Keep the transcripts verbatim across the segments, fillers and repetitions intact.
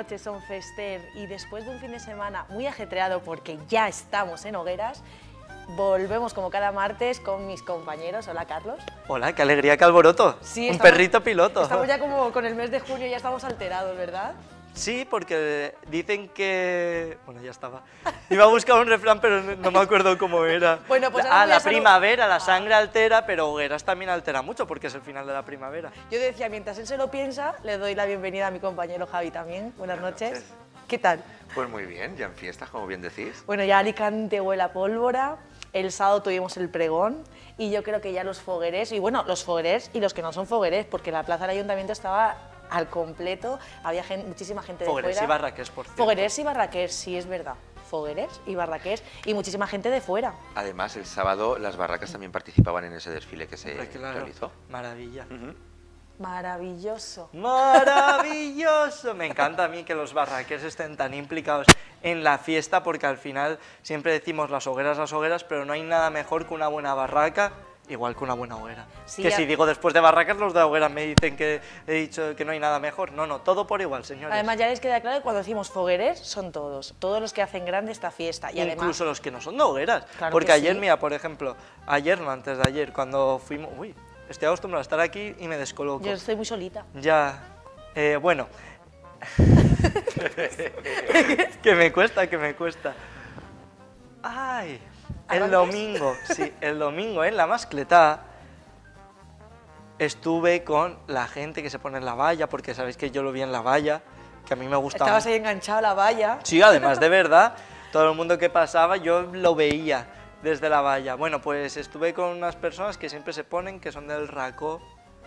noche son Fester y después de un fin de semana muy ajetreado porque ya estamos en Hogueras, volvemos como cada martes con mis compañeros. Hola, Carlos. Hola, qué alegría, qué alboroto. Sí, un estamos, perrito piloto. Estamos ya como con el mes de junio, ya estamos alterados, ¿verdad? Sí, porque dicen que... Bueno, ya estaba. Iba a buscar un refrán, pero no me acuerdo cómo era. Bueno, pues ah, la solo... primavera, la sangre altera, pero Hogueras también altera mucho porque es el final de la primavera. Yo decía, mientras él se lo piensa, le doy la bienvenida a mi compañero Javi también. Buenas, Buenas noches. noches. ¿Qué tal? Pues muy bien, ya en fiestas, como bien decís. Bueno, ya Alicante huele a pólvora. El sábado tuvimos el pregón y yo creo que ya los foguerés, y bueno, los foguerés y los que no son foguerés, porque la plaza del ayuntamiento estaba al completo, había gente, muchísima gente de Foguerés fuera. y barraqués, por cierto. Foguerés y barraqués, sí, es verdad. Foguerés y barraqués y muchísima gente de fuera. Además, el sábado las barracas también participaban en ese desfile que se claro, realizó. Maravilla. Uh-huh. Maravilloso. Maravilloso. Me encanta a mí que los barraqués estén tan implicados en la fiesta porque al final siempre decimos las hogueras, las hogueras, pero no hay nada mejor que una buena barraca, igual que una buena hoguera. Sí, que ya... si digo después de barracas, los de hogueras me dicen que he dicho que no hay nada mejor. No, no, todo por igual, señores. Además ya les queda claro que cuando decimos fogueres son todos, todos los que hacen grande esta fiesta. Y incluso además... los que no son de hogueras. Claro porque ayer, sí. mira, por ejemplo, ayer no, antes de ayer, cuando fuimos... Uy, estoy acostumbrado a estar aquí y me descoloco. Yo estoy muy solita. Ya, eh, bueno... que me cuesta, que me cuesta. Ay, el domingo, sí, el domingo en la mascletá estuve con la gente que se pone en la valla, porque sabéis que yo lo vi en la valla, que a mí me gustaba. Estabas ahí enganchado a la valla. Sí, además de verdad, todo el mundo que pasaba yo lo veía desde la valla. Bueno, pues estuve con unas personas que siempre se ponen, que son del Racó.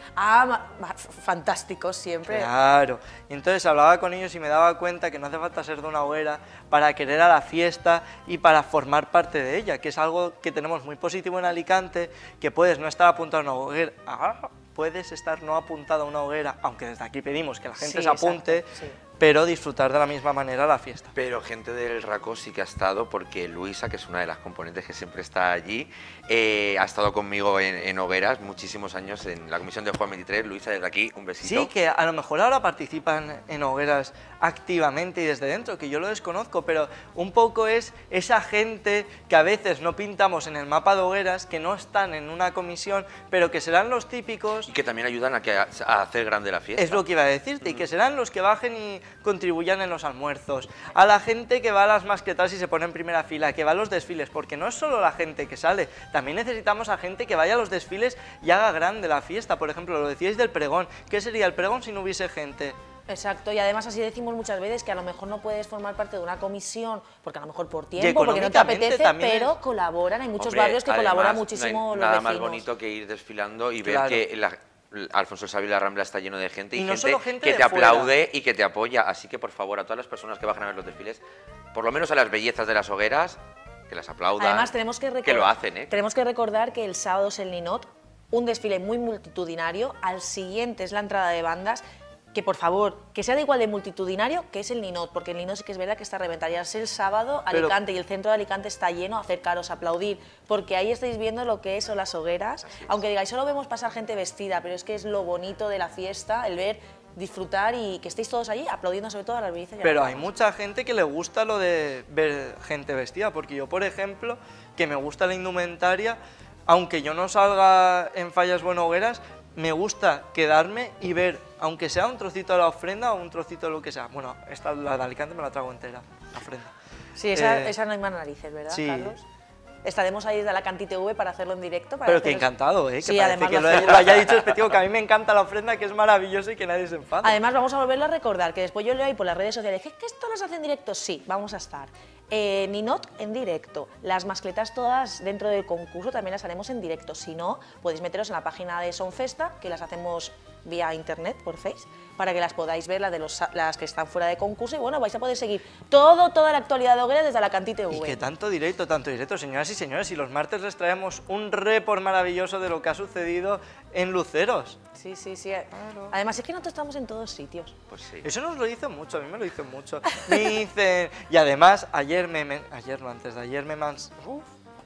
Ah, fantásticos siempre. Claro, y entonces hablaba con ellos y me daba cuenta que no hace falta ser de una hoguera para querer a la fiesta y para formar parte de ella, que es algo que tenemos muy positivo en Alicante, que puedes no estar apuntado a una hoguera, ah, puedes estar no apuntado a una hoguera, aunque desde aquí pedimos que la gente sí, se apunte, exacto, sí. pero disfrutar de la misma manera la fiesta. Pero gente del Racó sí que ha estado, porque Luisa, que es una de las componentes que siempre está allí, eh, ha estado conmigo en, en hogueras muchísimos años en la comisión de Juan veintitrés. Luisa, desde aquí, un besito. Sí, que a lo mejor ahora participan en hogueras activamente y desde dentro, que yo lo desconozco, pero un poco es esa gente que a veces no pintamos en el mapa de hogueras, que no están en una comisión, pero que serán los típicos... Y que también ayudan a, que, a, a hacer grande la fiesta. Es lo que iba a decirte, mm. y que serán los que bajen y contribuyan en los almuerzos, a la gente que va a las mascletas y se pone en primera fila, que va a los desfiles, porque no es solo la gente que sale, también necesitamos a gente que vaya a los desfiles y haga grande la fiesta. Por ejemplo, lo decíais del pregón, ¿qué sería el pregón si no hubiese gente? Exacto, y además así decimos muchas veces que a lo mejor no puedes formar parte de una comisión, porque a lo mejor por tiempo, porque no te apetece, pero es... colaboran, hay muchos Hombre, barrios que además, colaboran muchísimo no hay los nada vecinos. más bonito que ir desfilando y claro. ver que la, Alfonso el Sabio y la Rambla está lleno de gente y, y no gente, gente que te fuera. aplaude y que te apoya, así que por favor a todas las personas que bajan a ver los desfiles, por lo menos a las bellezas de las hogueras, que las aplaudan. Además tenemos que, que lo hacen, ¿eh? Tenemos que recordar que el sábado es el Ninot, un desfile muy multitudinario, al siguiente es la entrada de bandas, que por favor, que sea de igual de multitudinario que es el Ninot, porque el Ninot sí que es verdad que está a reventar. Ya es el sábado, Alicante, pero... y el centro de Alicante está lleno, acercaros, aplaudir, porque ahí estáis viendo lo que son las hogueras, aunque digáis, solo vemos pasar gente vestida, pero es que es lo bonito de la fiesta, el ver, disfrutar y que estéis todos allí aplaudiendo sobre todo a las bellezas. Pero hay mucha gente que le gusta lo de ver gente vestida, porque yo, por ejemplo, que me gusta la indumentaria, aunque yo no salga en fallas o en hogueras, me gusta quedarme y ver, aunque sea un trocito de la ofrenda o un trocito de lo que sea. Bueno, esta, la de Alicante me la trago entera, la ofrenda. Sí, esa, eh, esa no hay más narices, ¿verdad, sí. Carlos? Estaremos ahí desde Alicante T V para hacerlo en directo. Para Pero haceros... que encantado, ¿eh? Que sí, parece que lo, lo, lo haya dicho despectivo, que a mí me encanta la ofrenda, que es maravilloso y que nadie se enfada. Además, vamos a volverlo a recordar, que después yo leo ahí por las redes sociales, ¿es que esto nos hace en directo? Sí, vamos a estar. Eh, Ninot en directo, las mascletas todas dentro del concurso también las haremos en directo, si no, podéis meteros en la página de Sonfesta, que las hacemos vía internet, por Face, para que las podáis ver, las, de los, las que están fuera de concurso, y bueno, vais a poder seguir todo, toda la actualidad de hogueras desde Alicante T V. Y que tanto directo, tanto directo, señoras y señores, y los martes les traemos un report maravilloso de lo que ha sucedido en Luceros. Sí, sí, sí. Claro. Además, es que nosotros estamos en todos sitios. Pues sí. Eso nos lo dicen mucho, a mí me lo dicen mucho. Me dicen... Y además, ayer me... me ayer no, antes de ayer me mans... Uf,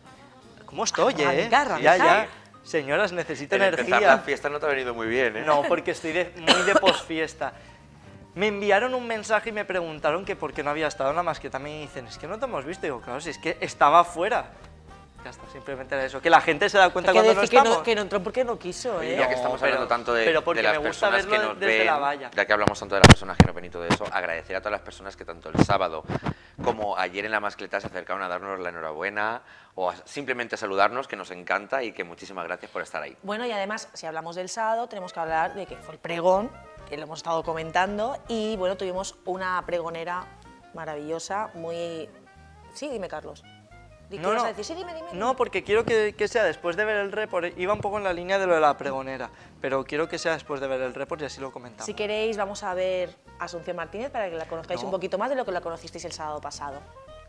¿cómo estoy, eh? Arrancar, ya, ya. Señoras, necesito el energía. Empezar la fiesta no te ha venido muy bien, ¿eh? No, porque estoy de, muy de posfiesta. me enviaron un mensaje y me preguntaron que por qué no había estado en la mascleta. Me dicen, es que no te hemos visto. Y digo, claro, si es que estaba fuera. Ya está, simplemente era eso. Que la gente se da cuenta cuando no que estamos. no, que no entró porque no quiso, ¿eh? Ya que estamos pero- hablando tanto de, pero porque de las me gusta personas que verlo nos desde ven, la valla. ya que hablamos tanto de las personas que nos ven y todo eso, agradecer a todas las personas que tanto el sábado como ayer en la mascleta se acercaron a darnos la enhorabuena o a simplemente a saludarnos, que nos encanta y que muchísimas gracias por estar ahí. Bueno, y además, si hablamos del sábado, tenemos que hablar de que fue el pregón, que lo hemos estado comentando, y bueno, tuvimos una pregonera maravillosa, muy... Sí, dime, Carlos. ¿Qué No, ibas no. a decir? Sí, dime, dime. No, porque quiero que, que sea después de ver el report. Iba un poco en la línea de lo de la pregonera, pero quiero que sea después de ver el report y así lo comentamos. Si queréis, vamos a ver a Asunción Martínez para que la conozcáis No. un poquito más de lo que la conocisteis el sábado pasado.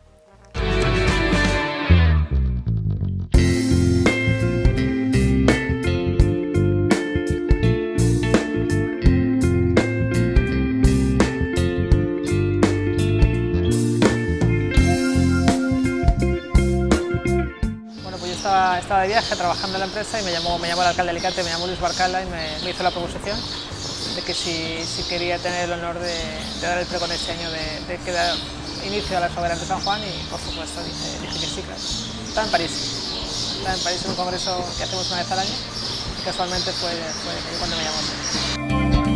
Bueno, pues yo estaba, estaba de viaje trabajando en la empresa y me llamó, me llamó el alcalde de Alicante, me llamó Luis Barcala y me, me hizo la proposición de que si, si quería tener el honor de, de dar el pregón este año, de, de que dar inicio a las hogueras de San Juan, y por supuesto dije, dije que sí, claro. Estaba en París, estaba en París en un congreso que hacemos una vez al año y casualmente fue, fue cuando me llamó.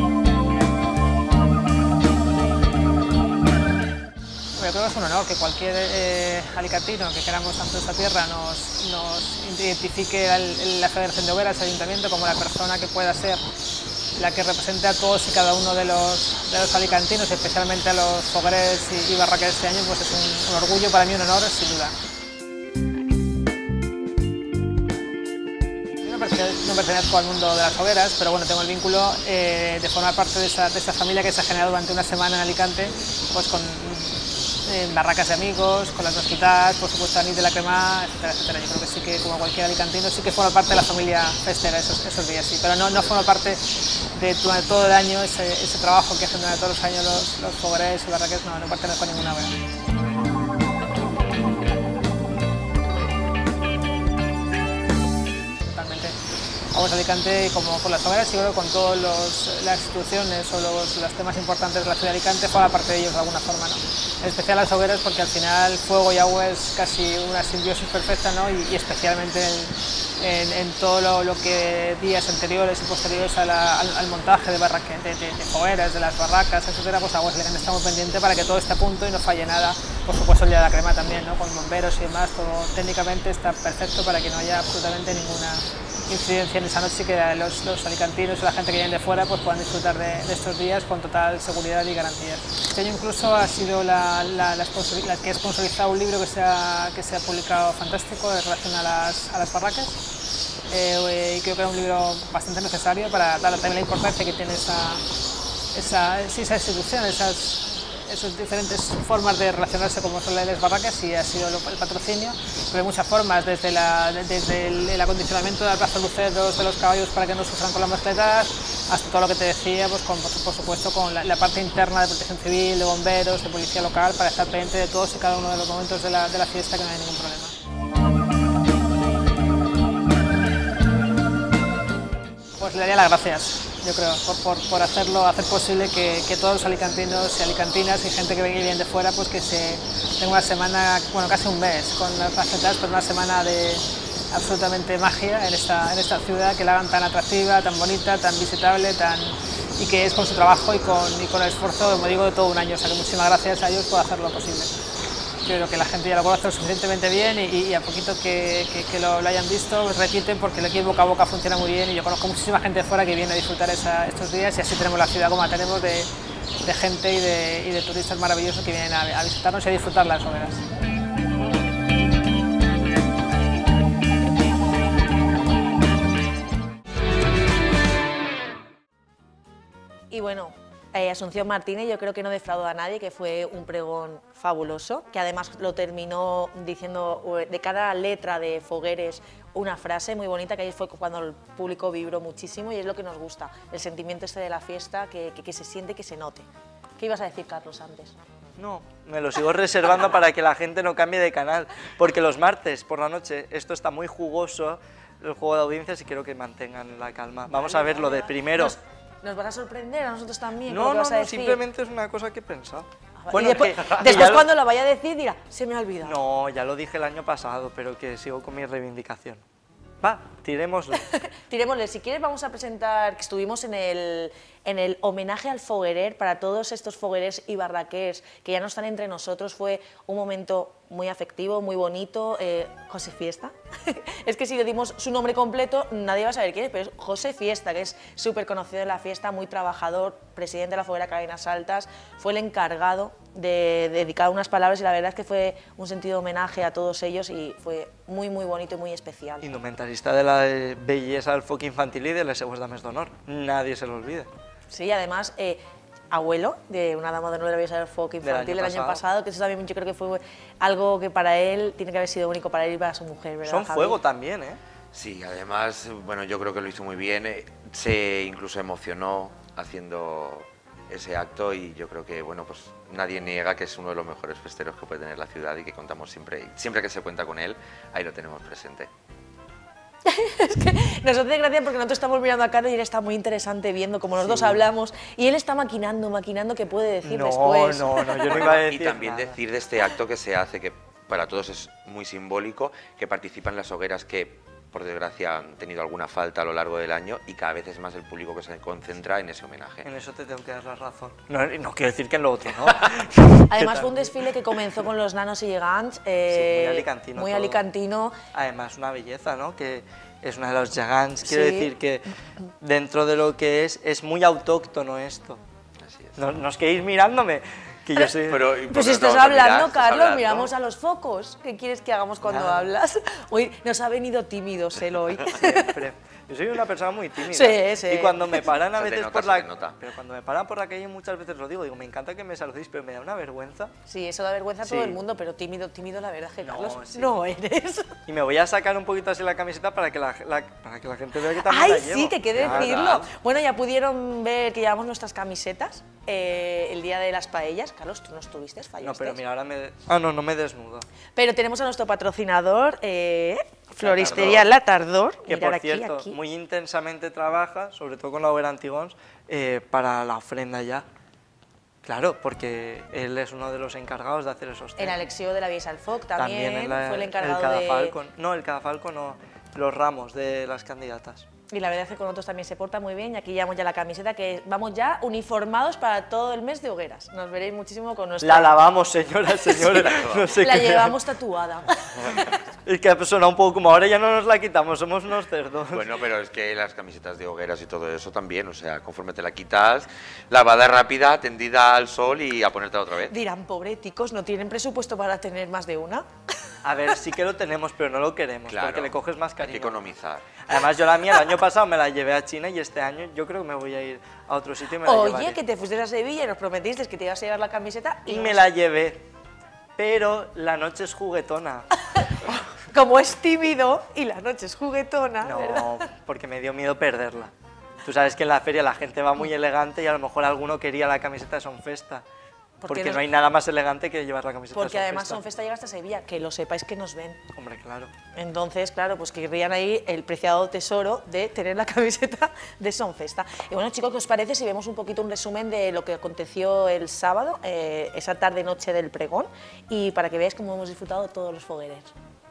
Yo creo que es un honor que cualquier eh, alicantino que queramos tanto esta tierra nos, nos identifique el, la Federación de Hogueras, el Ayuntamiento, como la persona que pueda ser la que represente a todos y cada uno de los, de los alicantinos, especialmente a los fogueres y, y barracas de este año, pues es un, un orgullo para mí, un honor, sin duda. Yo no pertenezco, no pertenezco al mundo de las hogueras, pero bueno, tengo el vínculo eh, de formar parte de esa, de esa familia que se ha generado durante una semana en Alicante, pues con en barracas de amigos, con las mezquitas, por supuesto Anís de la Crema, etcétera, etcétera. Yo creo que sí que, como cualquier alicantino, sí que forma parte de la familia festera esos, esos días, sí, pero no, no forma parte de durante todo el año ese, ese trabajo que hacen durante todos los años los, los fogueres y barraques, no, no pertenezco a ninguna hoguera. Totalmente. Vamos a Alicante como con las hogueras, y creo que con todas las instituciones o los, los temas importantes de la ciudad de Alicante forma parte de ellos de alguna forma, ¿no? En especial las hogueras, porque al final fuego y agua es casi una simbiosis perfecta, ¿no? y, y especialmente en, en, en todo lo, lo que días anteriores y posteriores a la, al, al montaje de, barraque, de, de, de fogueras, de las barracas, etcétera, pues Aguas de Alicante estamos pendientes para que todo esté a punto y no falle nada. Por supuesto el día de la crema también, ¿no? Con bomberos y demás, todo técnicamente está perfecto para que no haya absolutamente ninguna incidencia en esa noche, y que los, los alicantinos y la gente que viene de fuera pues puedan disfrutar de, de estos días con total seguridad y garantías. Este año incluso ha sido la, la, la, sponsor, la que ha sponsorizado un libro que se ha, que se ha publicado fantástico en relación a las, a las barracas, eh, y creo que era un libro bastante necesario para dar también la importancia que tiene esa, esa, sí, esa institución, esas esas diferentes formas de relacionarse como son las barracas, y ha sido el patrocinio, pero hay muchas formas, desde, la, desde el, el acondicionamiento de la plaza luceros de los caballos para que no sufran con las mascletas, hasta todo lo que te decía, pues con, por supuesto con la, la parte interna de protección civil, de bomberos, de policía local, para estar pendiente de todos y cada uno de los momentos de la, de la fiesta, que no hay ningún problema. Pues le daría las gracias, yo creo, por, por, por hacerlo, hacer posible que, que todos los alicantinos y alicantinas y gente que venga y viene de fuera, pues que se tenga una semana, bueno, casi un mes con las mascletas, pero una semana de absolutamente magia en esta, en esta ciudad, que la hagan tan atractiva, tan bonita, tan visitable, tan, y que es con su trabajo y con, y con el esfuerzo, como digo, de todo un año. O sea que muchísimas gracias a ellos por hacerlo posible. Creo que la gente ya lo conoce lo suficientemente bien, y, y a poquito que, que, que lo, lo hayan visto, pues repiten, porque aquí el boca a boca funciona muy bien, y yo conozco muchísima gente de fuera que viene a disfrutar esa, estos días, y así tenemos la ciudad como la tenemos, de, de gente y de, y de turistas maravillosos que vienen a, a visitarnos y a disfrutar las hogueras. Y bueno, eh, Asunción Martínez yo creo que no defraudó a nadie, que fue un pregón fabuloso, que además lo terminó diciendo de cada letra de Fogueres una frase muy bonita, que ahí fue cuando el público vibró muchísimo, y es lo que nos gusta, el sentimiento este de la fiesta, que, que, que se siente, que se note. ¿Qué ibas a decir, Carlos, antes? No, me lo sigo reservando para que la gente no cambie de canal, porque los martes por la noche esto está muy jugoso, el juego de audiencias, y quiero que mantengan la calma. Vamos a ver lo de primero. Nos, ¿Nos vas a sorprender a nosotros también? No, con lo que no, vas a no, decir? simplemente es una cosa que he pensado. Ah, Bueno, y después, que- que después ya lo- cuando lo vaya a decir dirá, se me ha olvidado. No, ya lo dije el año pasado, pero que sigo con mi reivindicación. Va, tirémoslo. Tirémosle, si quieres vamos a presentar, que estuvimos en el, en el homenaje al foguerer para todos estos foguerers y barraquers que ya no están entre nosotros. Fue un momento muy afectivo, muy bonito. eh, José Fiesta. Es que si le dimos su nombre completo nadie va a saber quién es, pero es José Fiesta, que es súper conocido en la fiesta, muy trabajador, presidente de la foguera Cadenas Altas. Fue el encargado de dedicar unas palabras y la verdad es que fue un sentido homenaje a todos ellos y fue muy, muy bonito y muy especial. Indumentarista de la eh, bellesa del foc infantil y de les seues dames d'honor. Nadie se lo olvide. Sí, además, eh, abuelo de una dama de honor de la belleza del foc Del infantil año el año pasado. pasado, que eso también yo creo que fue algo que para él tiene que haber sido único, para él y para su mujer, ¿verdad, Son Javi? fuego también, ¿eh? Sí, además, bueno, yo creo que lo hizo muy bien, eh, se incluso emocionó haciendo ese acto y yo creo que, bueno, pues nadie niega que es uno de los mejores festeros que puede tener la ciudad y que contamos siempre, y siempre que se cuenta con él, ahí lo tenemos presente. Nos hace gracia porque nosotros estamos mirando a Carlos y él está muy interesante viendo cómo los dos Sí. hablamos y él está maquinando, maquinando qué puede decir No, después. no, no, yo no iba a Y decir también nada. decir de este acto que se hace, que para todos es muy simbólico, que participan las hogueras que, por desgracia, han tenido alguna falta a lo largo del año y cada vez es más el público que se concentra en ese homenaje. En eso te tengo que dar la razón. No, no quiero decir que en lo otro, ¿no? Además fue un desfile que comenzó con los nanos y gigants, eh, Sí, muy alicantino muy todo. alicantino. Además, una belleza, ¿no? Que es una de los gegants. Quiero Sí. decir que dentro de lo que es, es muy autóctono esto. Así es. No, no os quedéis mirándome, que yo soy... Pero, Pues si no, estás no, hablando, mira, estás Carlos, hablando. miramos a los focos. ¿Qué quieres que hagamos cuando Nada. hablas? Hoy nos ha venido tímidos él hoy. Siempre. Yo soy una persona muy tímida. Sí, sí. Y cuando me paran a Se te veces nota, por se la... te nota. Pero cuando me paran por la calle muchas veces lo digo, digo, me encanta que me saludéis, pero me da una vergüenza. Sí, eso da vergüenza a todo Sí. el mundo, pero tímido, tímido, la verdad es que No, Carlos sí. no eres. Y me voy a sacar un poquito así la camiseta para que la, la- para que la gente vea que también Ay, la llevo. sí, que quede Claro. decirlo. Bueno, ya pudieron ver que llevamos nuestras camisetas eh, el día de las paellas. Carlos, tú no estuviste, fallaste. No, pero mira, ahora me... Ah, no, no me desnudo. Pero tenemos a nuestro patrocinador, eh, Floristería La Tardor. Que Mirad por aquí, cierto, aquí. muy intensamente trabaja, sobre todo con la hoguera Antigons, eh, para la ofrenda ya. Claro, porque él es uno de los encargados de hacer esos En temas. Alexio de la Vieja al Foc también, en la- fue el encargado cadafalco. de... No, el cadafalco no, los ramos de las candidatas. Y la verdad es que con nosotros también se porta muy bien y aquí llevamos ya la camiseta que vamos ya uniformados para todo el mes de hogueras. Nos veréis muchísimo con nuestra... La lavamos, señoras, señores. no sé La qué- llevamos tatuada. Es que ha sonado un poco como ahora ya no nos la quitamos, somos unos cerdos. Bueno, pero es que las camisetas de hogueras y todo eso también, o sea, conforme te la quitas, lavada rápida, tendida al sol y a ponértela otra vez. Dirán, pobre ticos, ¿no tienen presupuesto para tener más de una? A ver, sí que lo tenemos, pero no lo queremos, Claro, porque le coges más hay cariño. que economizar. Además, yo la mía el año pasado me la llevé a China y este año yo creo que me voy a ir a otro sitio y me la Oye, llevaré. que te fuiste a Sevilla y nos prometiste que te ibas a llevar la camiseta y, Y no me sé. la llevé, pero la noche es juguetona. Como es tímido y la noche es juguetona, ¿verdad? No, porque me dio miedo perderla. Tú sabes que en la feria la gente va muy elegante y a lo mejor alguno quería la camiseta de Sonfesta. ¿Por qué Porque no- no hay nada más elegante que llevar la camiseta Porque de además Sonfesta. Sonfesta llega hasta Sevilla, que lo sepáis que nos ven. Hombre, claro. Entonces, claro, pues querrían ahí el preciado tesoro de tener la camiseta de Sonfesta. Y bueno, chicos, ¿qué os parece si vemos un poquito un resumen de lo que aconteció el sábado, eh, esa tarde-noche del pregón, y para que veáis cómo hemos disfrutado todos los fogueres?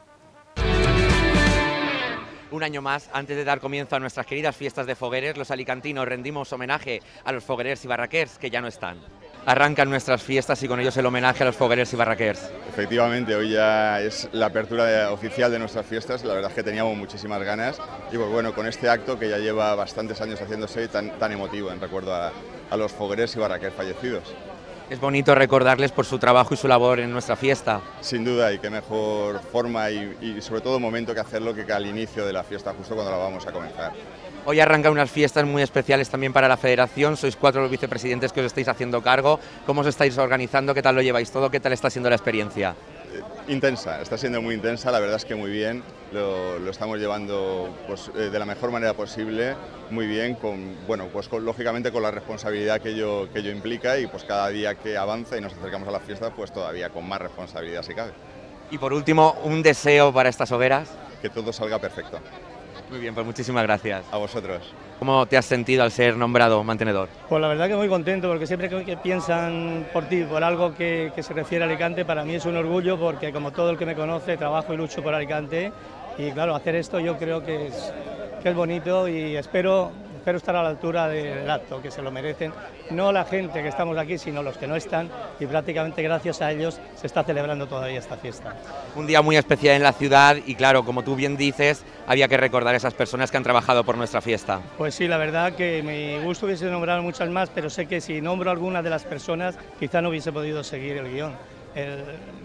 Un año más, antes de dar comienzo a nuestras queridas fiestas de fogueres, los alicantinos rendimos homenaje a los foguerers y barraquers que ya no están. Arrancan nuestras fiestas y con ellos el homenaje a los foguerers y barraquers. Efectivamente, hoy ya es la apertura de- oficial de nuestras fiestas, la verdad es que teníamos muchísimas ganas y pues bueno, con este acto que ya lleva bastantes años haciéndose tan, tan emotivo en recuerdo a, a los fogueres y barraquers fallecidos. Es bonito recordarles por su trabajo y su labor en nuestra fiesta. Sin duda, y qué mejor forma y, y sobre todo momento que hacerlo que al inicio de la fiesta, justo cuando la vamos a comenzar. Hoy arrancan unas fiestas muy especiales también para la Federación, sois cuatro los vicepresidentes que os estáis haciendo cargo. ¿Cómo os estáis organizando? ¿Qué tal lo lleváis todo? ¿Qué tal está siendo la experiencia? Intensa, está siendo muy intensa, la verdad es que muy bien, lo, lo estamos llevando pues, eh, de la mejor manera posible, muy bien, con, bueno, pues con, lógicamente con la responsabilidad que ello, que ello implica y pues cada día que avanza y nos acercamos a la fiesta, pues todavía con más responsabilidad si cabe. Y por último, un deseo para estas hogueras. Que todo salga perfecto. Muy bien, pues muchísimas gracias. A vosotros. ¿Cómo te has sentido al ser nombrado mantenedor? Pues la verdad que muy contento, porque siempre que, que piensan por ti, por algo que, que se refiere a Alicante, para mí es un orgullo, porque como todo el que me conoce, trabajo y lucho por Alicante, y claro, hacer esto yo creo que es, que es bonito, y espero, espero estar a la altura del acto, que se lo merecen, no la gente que estamos aquí, sino los que no están, y prácticamente gracias a ellos se está celebrando todavía esta fiesta. Un día muy especial en la ciudad y claro, como tú bien dices, había que recordar a esas personas que han trabajado por nuestra fiesta. Pues sí, la verdad que me gusta hubiese nombrado muchas más, pero sé que si nombro alguna de las personas, quizá no hubiese podido seguir el guión, el,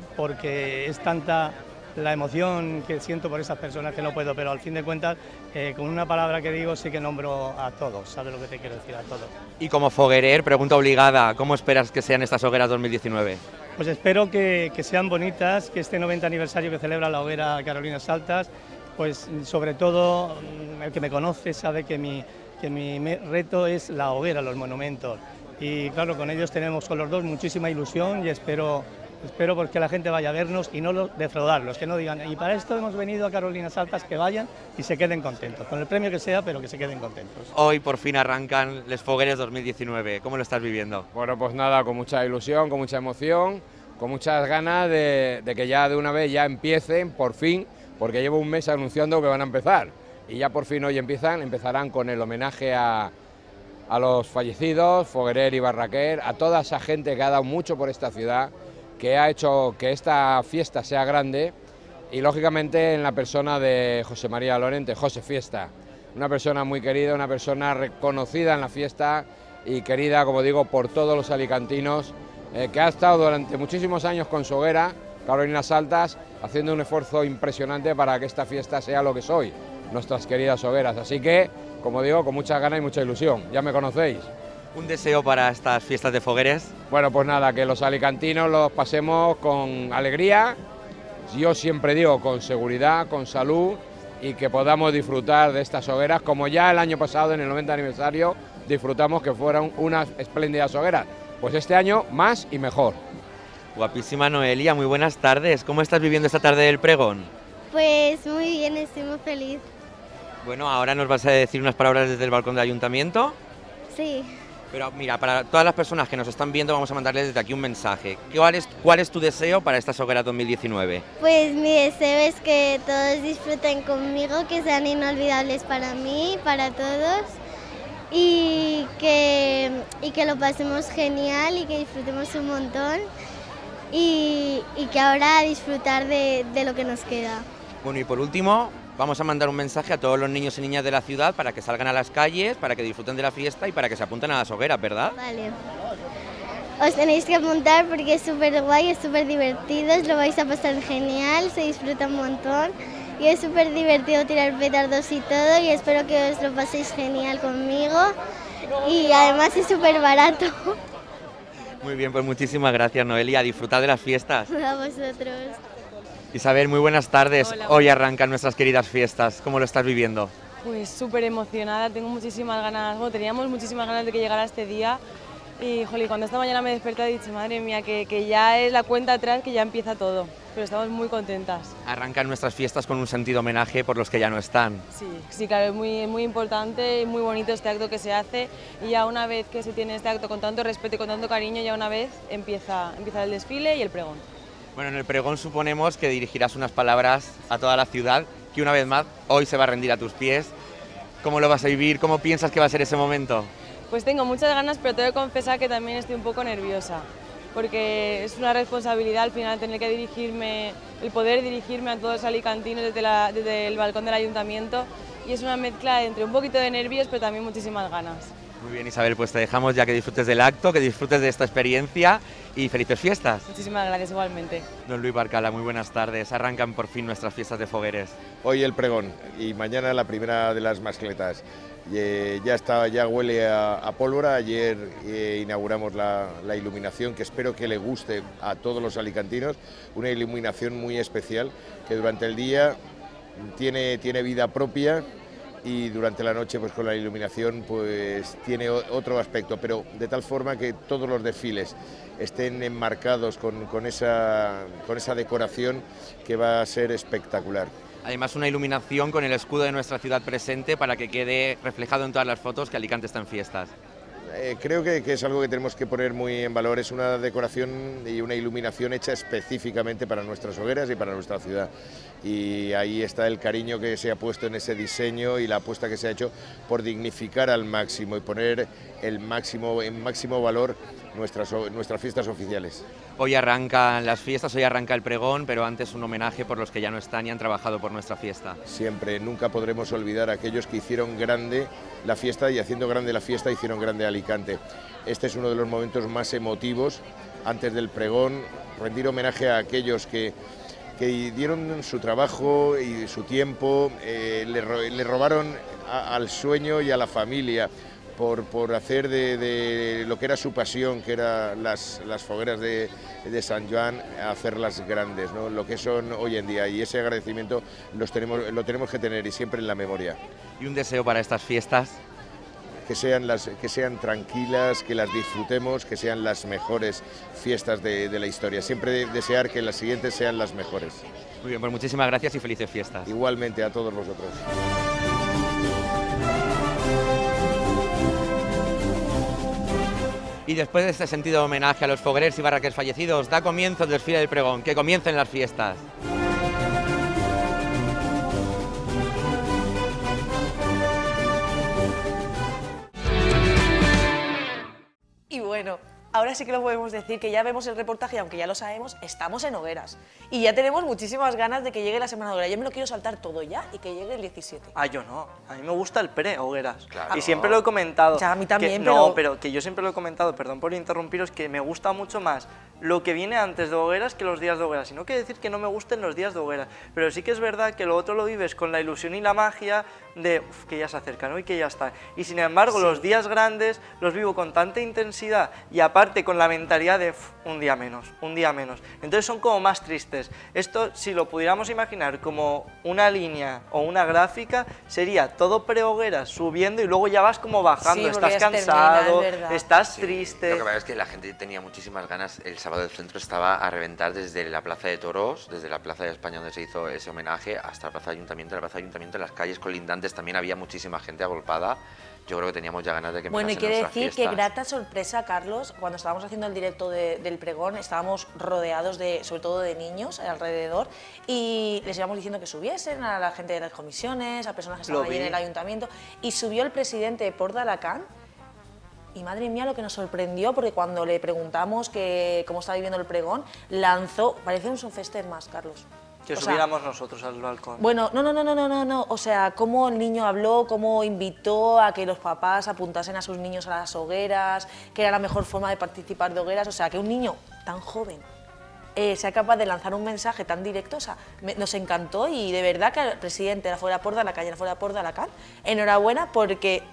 porque es tanta la emoción que siento por esas personas que no puedo, pero al fin de cuentas, eh, con una palabra que digo, sí que nombro a todos, ¿sabes lo que te quiero decir? A todos. Y como foguerer, pregunta obligada, ¿cómo esperas que sean estas hogueras dos mil diecinueve? Pues espero que, que sean bonitas, que este noventa aniversario que celebra la hoguera Carolinas Altas, pues sobre todo el que me conoce sabe que mi, que mi reto es la hoguera, los monumentos, y claro, con ellos tenemos con los dos muchísima ilusión y espero... Espero pues que la gente vaya a vernos y no defraudarlos, que no digan, y para esto hemos venido a Carolinas Altas, que vayan y se queden contentos, con el premio que sea, pero que se queden contentos. Hoy por fin arrancan Les Fogueres dos mil diecinueve, ¿cómo lo estás viviendo? Bueno, pues nada, con mucha ilusión, con mucha emoción, con muchas ganas de, de que ya de una vez ya empiecen, por fin, porque llevo un mes anunciando que van a empezar, y ya por fin hoy empiezan, empezarán con el homenaje a, a los fallecidos, Foguerer y Barraquer, a toda esa gente que ha dado mucho por esta ciudad, que ha hecho que esta fiesta sea grande, y lógicamente en la persona de José María Lorente, José Fiesta, una persona muy querida, una persona reconocida en la fiesta y querida, como digo, por todos los alicantinos, eh, que ha estado durante muchísimos años con su hoguera, Carolinas Altas, haciendo un esfuerzo impresionante para que esta fiesta sea lo que soy, nuestras queridas hogueras. Así que, como digo, con muchas ganas y mucha ilusión, ya me conocéis. ¿Un deseo para estas fiestas de Fogueres? Bueno, pues nada, que los alicantinos los pasemos con alegría, yo siempre digo con seguridad, con salud, y que podamos disfrutar de estas hogueras, como ya el año pasado, en el noventa aniversario, disfrutamos que fueran unas espléndidas hogueras. Pues este año más y mejor. Guapísima Noelia, muy buenas tardes. ¿Cómo estás viviendo esta tarde del pregón? Pues muy bien, estoy muy feliz. Bueno, ahora nos vas a decir unas palabras desde el balcón del ayuntamiento. Sí. Pero mira, para todas las personas que nos están viendo vamos a mandarles desde aquí un mensaje. ¿Cuál es, cuál es tu deseo para estas hogueras dos mil diecinueve? Pues mi deseo es que todos disfruten conmigo, que sean inolvidables para mí, para todos, y que, y que lo pasemos genial y que disfrutemos un montón, y, y que ahora disfrutar de, de lo que nos queda. Bueno, y por último, vamos a mandar un mensaje a todos los niños y niñas de la ciudad para que salgan a las calles, para que disfruten de la fiesta y para que se apunten a las hogueras, ¿verdad? Vale. Os tenéis que apuntar porque es súper guay, es súper divertido, os lo vais a pasar genial, se disfruta un montón y es súper divertido tirar petardos y todo, y espero que os lo paséis genial conmigo, y además es súper barato. Muy bien, pues muchísimas gracias, Noelia, a disfrutar de las fiestas. A vosotros. Isabel, muy buenas tardes. Hola. Hoy arrancan nuestras queridas fiestas. ¿Cómo lo estás viviendo? Pues súper emocionada, tengo muchísimas ganas, bueno, teníamos muchísimas ganas de que llegara este día, y jolín, cuando esta mañana me desperté he dicho, madre mía, que, que ya es la cuenta atrás, que ya empieza todo, pero estamos muy contentas. Arrancan nuestras fiestas con un sentido homenaje por los que ya no están. Sí, sí, claro, es muy, muy importante y muy bonito este acto que se hace, y ya una vez que se tiene este acto con tanto respeto y con tanto cariño, ya una vez empieza, empieza el desfile y el pregón. Bueno, en el pregón suponemos que dirigirás unas palabras a toda la ciudad, que una vez más hoy se va a rendir a tus pies. ¿Cómo lo vas a vivir? ¿Cómo piensas que va a ser ese momento? Pues tengo muchas ganas, pero tengo que confesar que también estoy un poco nerviosa, porque es una responsabilidad al final tener que dirigirme, el poder dirigirme a todos los alicantinos desde, la, desde el balcón del ayuntamiento, y es una mezcla entre un poquito de nervios, pero también muchísimas ganas. Muy bien, Isabel, pues te dejamos ya que disfrutes del acto, que disfrutes de esta experiencia y felices fiestas. Muchísimas gracias, igualmente. Don Luis Barcala, muy buenas tardes. Arrancan por fin nuestras fiestas de Fogueres. Hoy el pregón y mañana la primera de las mascletas. Eh, ya está, ya huele a, a pólvora. Ayer eh, inauguramos la, la iluminación, que espero que le guste a todos los alicantinos. Una iluminación muy especial que durante el día tiene, tiene vida propia, y durante la noche pues con la iluminación pues tiene otro aspecto, pero de tal forma que todos los desfiles estén enmarcados con, con, esa, con esa decoración que va a ser espectacular. Además, una iluminación con el escudo de nuestra ciudad presente para que quede reflejado en todas las fotos que Alicante está en fiestas. Eh, creo que, que es algo que tenemos que poner muy en valor, es una decoración y una iluminación hecha específicamente para nuestras hogueras y para nuestra ciudad. Y ahí está el cariño que se ha puesto en ese diseño y la apuesta que se ha hecho por dignificar al máximo y poner el máximo, en máximo valor nuestras, nuestras fiestas oficiales. Hoy arrancan las fiestas, hoy arranca el pregón, pero antes un homenaje por los que ya no están y han trabajado por nuestra fiesta. Siempre, nunca podremos olvidar a aquellos que hicieron grande la fiesta y haciendo grande la fiesta hicieron grande Alicante. Este es uno de los momentos más emotivos antes del pregón, rendir homenaje a aquellos que, que dieron su trabajo y su tiempo, eh, le, le robaron a, al sueño y a la familia. Por, por hacer de, de lo que era su pasión, que eran las, las fogueras de, de San Joan, hacerlas grandes, ¿no? Lo que son hoy en día, y ese agradecimiento los tenemos, lo tenemos que tener y siempre en la memoria. ¿Y un deseo para estas fiestas? Que sean, las, que sean tranquilas, que las disfrutemos, que sean las mejores fiestas de, de la historia. Siempre desear que las siguientes sean las mejores. Muy bien, pues muchísimas gracias y felices fiestas. Igualmente a todos vosotros. Y después de este sentido homenaje a los foguereros y barraqueros fallecidos, da comienzo el desfile del pregón, que comiencen las fiestas. Y bueno, ahora sí que lo podemos decir, que ya vemos el reportaje y aunque ya lo sabemos, estamos en hogueras. Y ya tenemos muchísimas ganas de que llegue la semana de hogueras. Yo me lo quiero saltar todo ya y que llegue el diecisiete. Ah, yo no. A mí me gusta el pre-hogueras. Claro. Y siempre lo he comentado. Ya, a mí también, que, pero... No, pero que yo siempre lo he comentado, perdón por interrumpiros, que me gusta mucho más lo que viene antes de hogueras que los días de hogueras. Y no quiere decir que no me gusten los días de hogueras, pero sí que es verdad que lo otro lo vives con la ilusión y la magia de uf, que ya se acercan, ¿no? Y que ya está. Y sin embargo, sí, los días grandes los vivo con tanta intensidad y aparte con la mentalidad de uf, un día menos, un día menos. Entonces son como más tristes. Esto, si lo pudiéramos imaginar como una línea o una gráfica, sería todo pre-hogueras subiendo y luego ya vas como bajando. Sí, estás ya cansado, termina, estás Sí, triste. Lo que pasa es que la gente tenía muchísimas ganas. El sábado del centro estaba a reventar desde la Plaza de Toros, desde la Plaza de España donde se hizo ese homenaje, hasta la Plaza de Ayuntamiento. La Plaza de Ayuntamiento, en las calles colindantes también había muchísima gente agolpada. Yo creo que teníamos ya ganas de que Bueno, y empezasen quiere nuestras decir que fiestas. grata sorpresa, Carlos, cuando estábamos haciendo el directo de- del pregón, estábamos rodeados de, sobre todo de niños alrededor, y les íbamos diciendo que subiesen a la gente de las comisiones, a personas que estaban Lo allí en vi. el ayuntamiento, y subió el presidente de Port d'Alacant, y madre mía lo que nos sorprendió, porque cuando le preguntamos que, cómo estaba viviendo el pregón, lanzó, parecía un sofester más, Carlos. Que O sea, subiéramos nosotros al balcón. Bueno, no, no, no, no, no, no, no, o sea, cómo el niño habló, cómo invitó a que los papás apuntasen a sus niños a las hogueras, que era la mejor forma de participar de hogueras, o sea, que un niño tan joven eh, sea capaz de lanzar un mensaje tan directo, o sea, me- nos encantó y de verdad que al presidente de la Fuera Port d'Alacant y la Fuera Port d'Alacant, enhorabuena porque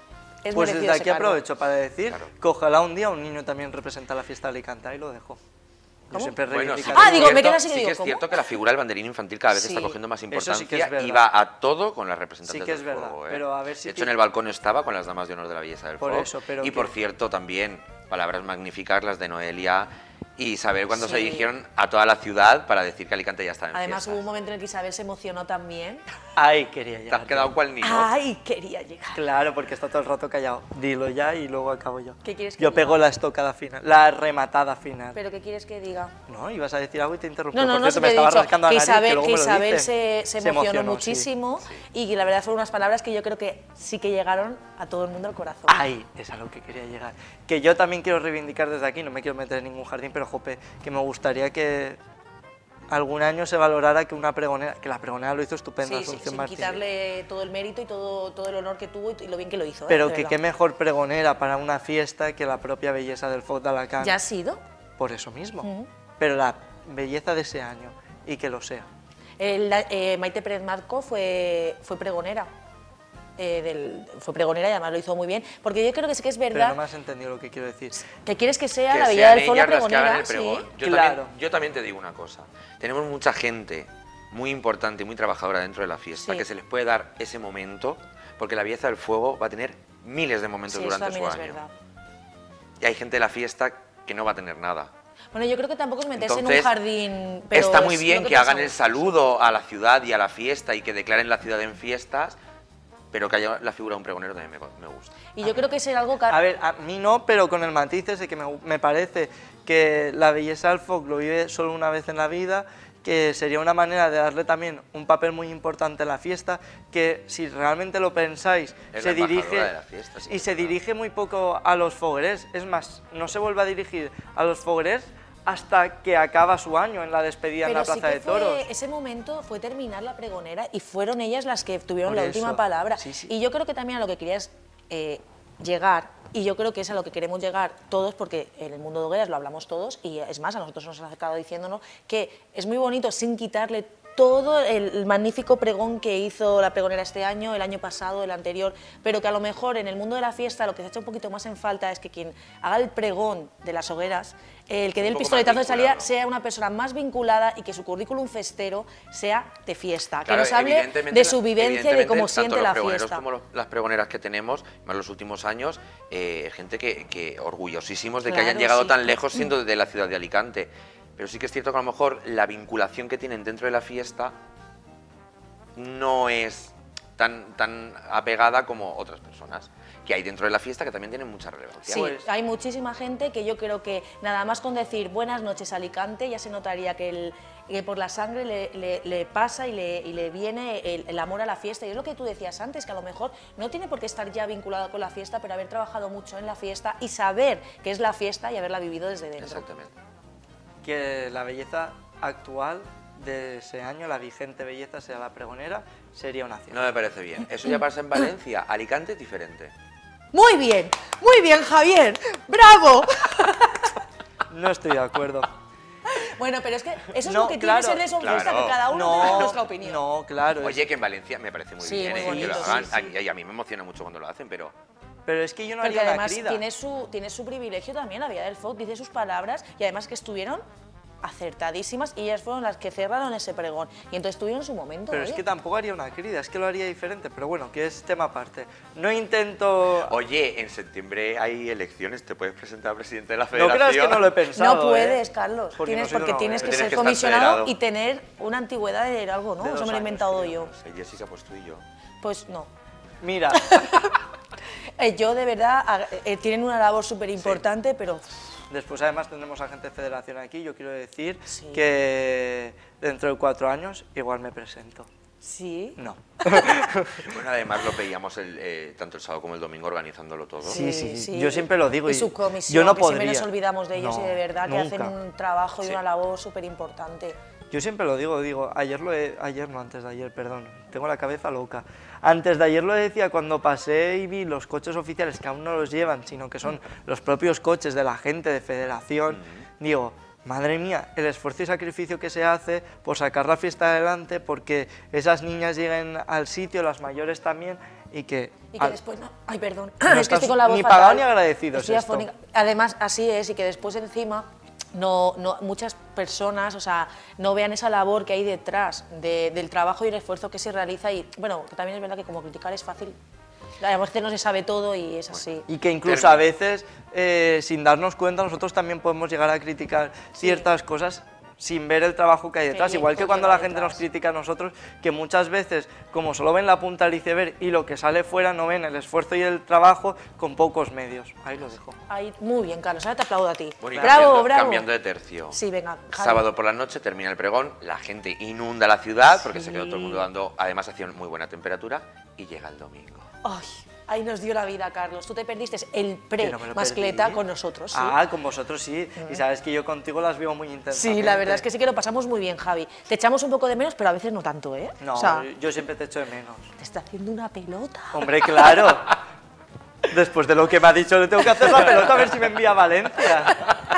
es Pues merecido desde ese aquí cargo. aprovecho para decir Claro. que ojalá un día un niño también represente a la fiesta de Alicante, ahí lo dejo. Yo ¿Cómo? siempre Bueno, sí reivindicando- que Ah, es digo, me cierto- queda así que sí digo, que es ¿cómo? cierto que la figura del banderín infantil cada vez Sí. está cogiendo más Eso importancia sí que es verdad. y va a todo con las representantes Sí que es del verdad, fuego, ¿eh? pero a ver si De hecho, ti- en el balcón estaba con las damas de honor de la belleza del Por fuego. eso, pero y que- por cierto, también palabras magníficas las de Noelia y saber cuando se Sí. dirigieron a toda la ciudad para decir que Alicante ya estaba en Además fiestas. hubo un momento en el que Isabel se emocionó también. Ahí quería Te llegar. has quedado cual niño. Ay, quería llegar. Claro, porque está todo el rato callado. Dilo ya y luego acabo yo. ¿Qué quieres que Yo diga? pego la estocada final, la rematada final. ¿Pero qué quieres que diga? No, ibas a decir algo y te interrumpí. No, no, Por no, cierto, se me te he estaba dicho rascando a que nariz, Isabel, luego que me lo Isabel dice. se, se emocionó sí. muchísimo y que la verdad fueron unas palabras que yo creo que sí que llegaron a todo el mundo al corazón. Ahí es a lo que quería llegar. Que yo también quiero reivindicar desde aquí, no me quiero meter en ningún jardín, pero jope, que me gustaría que algún año se valorara que una pregonera, que la pregonera lo hizo estupendo, Sí, sí, Asunción sin Martín. quitarle todo el mérito y todo, todo el honor que tuvo y lo bien que lo hizo. ¿eh? Pero De que verdad. qué mejor pregonera para una fiesta que la propia belleza del Foc d'Alacant. ¿Ya ha sido? Por eso mismo. Mm. Pero la belleza de ese año, y que lo sea. El, eh, Maite Pérez Marco fue, fue pregonera. eh, del, fue pregonera y además lo hizo muy bien. Porque yo creo que sí que es Pero verdad no me has entendido lo que quiero decir. que quieres que sea Que la bella sean del Foc la ellas las que hagan pregonera. el pregón. Sí. Yo, Claro. también, yo también te digo una cosa. Tenemos mucha gente muy importante y muy trabajadora dentro de la fiesta Sí. que se les puede dar ese momento porque la belleza del fuego va a tener miles de momentos Sí, eso durante su también es año. verdad. Y hay gente de la fiesta que no va a tener nada. Bueno, yo creo que tampoco es meterse Entonces, en un jardín... Pero está muy es bien lo que, hagan pensamos. el saludo a la ciudad y a la fiesta y que declaren la ciudad en fiestas, pero que haya la figura de un pregonero también me, me gusta. Y yo creo que es algo... A ver, a mí no, pero con el matiz ese que me, me parece que la belleza del folk lo vive solo una vez en la vida, que sería una manera de darle también un papel muy importante en la fiesta, que si realmente lo pensáis, Es se la embajadora dirige de la fiesta, sí, y es se verdad. dirige muy poco a los foguerers. Es más, no se vuelve a dirigir a los foguerers hasta que acaba su año en la despedida en Pero la sí Plaza que de Toros. fue, ese momento fue terminar la pregonera y fueron ellas las que tuvieron Por la eso, última palabra. sí, sí. Y yo creo que también a lo que querías eh, llegar, y yo creo que es a lo que queremos llegar todos, porque en el mundo de hogueras lo hablamos todos, y es más, a nosotros nos han acercado diciéndonos que es muy bonito sin quitarle todo el, el magnífico pregón que hizo la pregonera este año, el año pasado, el anterior, pero que a lo mejor en el mundo de la fiesta lo que se echa un poquito más en falta es que quien haga el pregón de las hogueras, el que dé Un el poco pistoletazo de más salida, vinculado. sea una persona más vinculada y que su currículum festero sea de fiesta, Claro, que nos hable evidentemente, de su vivencia y de evidentemente, cómo tanto siente los la pregoneros fiesta. como los- las pregoneras que tenemos, más los últimos años, eh, gente que, que orgullosísimos de que hayan Claro, llegado sí. tan lejos siendo de la ciudad de Alicante. Pero sí que es cierto que a lo mejor la vinculación que tienen dentro de la fiesta no es tan, tan apegada como otras personas que hay dentro de la fiesta que también tienen mucha relevancia. Sí, Pues- hay muchísima gente que yo creo que nada más con decir buenas noches Alicante ya se notaría que, el, que por la sangre le, le- le pasa y le, y le viene el, el amor a la fiesta. Y es lo que tú decías antes, que a lo mejor no tiene por qué estar ya vinculado con la fiesta, pero haber trabajado mucho en la fiesta y saber qué es la fiesta y haberla vivido desde dentro. Exactamente. Que la belleza actual de ese año, la vigente belleza, sea la pregonera, sería una acción. No me parece bien. Eso ya pasa en Valencia. Alicante es diferente. Muy bien, muy bien Javier, bravo. No estoy de acuerdo. Bueno, pero es que eso es No, lo que claro, tiene ser de Sonfesta, claro. que cada uno No, tenga nuestra opinión. no, claro. Oye, es- que en Valencia me parece muy Sí, bien muy eh, que bonito, lo sí, hagan. sí. Y y a mí me emociona mucho cuando lo hacen, pero Pero es que yo no Porque haría además una crida. tiene su, tiene su privilegio también, la vida del folk, dice sus palabras y además que estuvieron acertadísimas y ellas fueron las que cerraron ese pregón y entonces tuvieron su momento. Pero es oye. que tampoco haría una crida, es que lo haría diferente. Pero bueno, que es tema aparte. No intento... oye, en septiembre hay elecciones, te puedes presentar a presidente de la No federación. creas que no lo he pensado. No puedes, ¿eh? Carlos, Porque tienes, no soy de porque una tienes obra. que Tienes ser que estar comisionado federado. y tener una antigüedad de algo, ¿no? De Eso dos me lo he años, inventado tío. yo. No sé, Jessica, pues tú y yo. Pues no. Mira, Eh, yo de verdad, ag- eh, tienen una labor súper importante, pero después además tendremos a gente de federación aquí. Yo quiero decir Sí. que dentro de cuatro años igual me presento. sí. No. Bueno, además lo veíamos el, eh, tanto el sábado como el domingo organizándolo todo. Sí, sí, yo siempre lo digo Y y su comisión, yo no que siempre podría. nos olvidamos de ellos No, y de verdad que hacen nunca. un trabajo y Sí. una labor súper importante. Yo siempre lo digo, digo, ayer lo he, ayer no, antes de ayer, perdón, tengo la cabeza loca. Antes de ayer lo decía cuando pasé y vi los coches oficiales que aún no los llevan, sino que son los propios coches de la gente de federación, digo, madre mía, el esfuerzo y sacrificio que se hace por sacar la fiesta adelante, porque esas niñas lleguen al sitio, las mayores también, y que... Y que al- después no... Ay, perdón, No es que estás estoy con la voz ni fatal. pagado ni agradecido, Estoy es esto. afónica. Además, así es, y que después encima no, no, muchas personas, o sea, no vean esa labor que hay detrás de- del trabajo y el esfuerzo que se realiza y, bueno, que también es verdad que como criticar es fácil, a veces no se sabe todo y es así. Y que incluso a veces, eh, sin darnos cuenta, nosotros también podemos llegar a criticar ciertas cosas sin ver el trabajo que hay detrás. Que Igual que lleva cuando la gente detrás. nos critica a nosotros, que muchas veces, como solo ven la punta del iceberg y lo que sale fuera, no ven el esfuerzo y el trabajo con pocos medios. Ahí lo dejo. Ahí, muy bien, Carlos, ahora te aplaudo a ti. Bueno, y bravo, cambiando, bravo. cambiando de tercio. Sí, venga, Javi. Sábado por la noche termina el pregón, la gente inunda la ciudad porque Sí. se quedó todo el mundo dando, además hacía muy buena temperatura y llega el domingo. Ay, ahí nos dio la vida, Carlos. Tú te perdiste el Que no me lo pre-mascleta perdí. con nosotros, ¿sí? Ah, con vosotros sí. Y sabes que yo contigo las vivo muy intensamente. Sí, la verdad es que sí que lo pasamos muy bien, Javi. Te echamos un poco de menos, pero a veces no tanto, ¿eh? No, O sea, yo siempre te echo de menos. te está haciendo una pelota. Hombre, claro. Después de lo que me ha dicho, le tengo que hacer la pelota a ver si me envía a Valencia.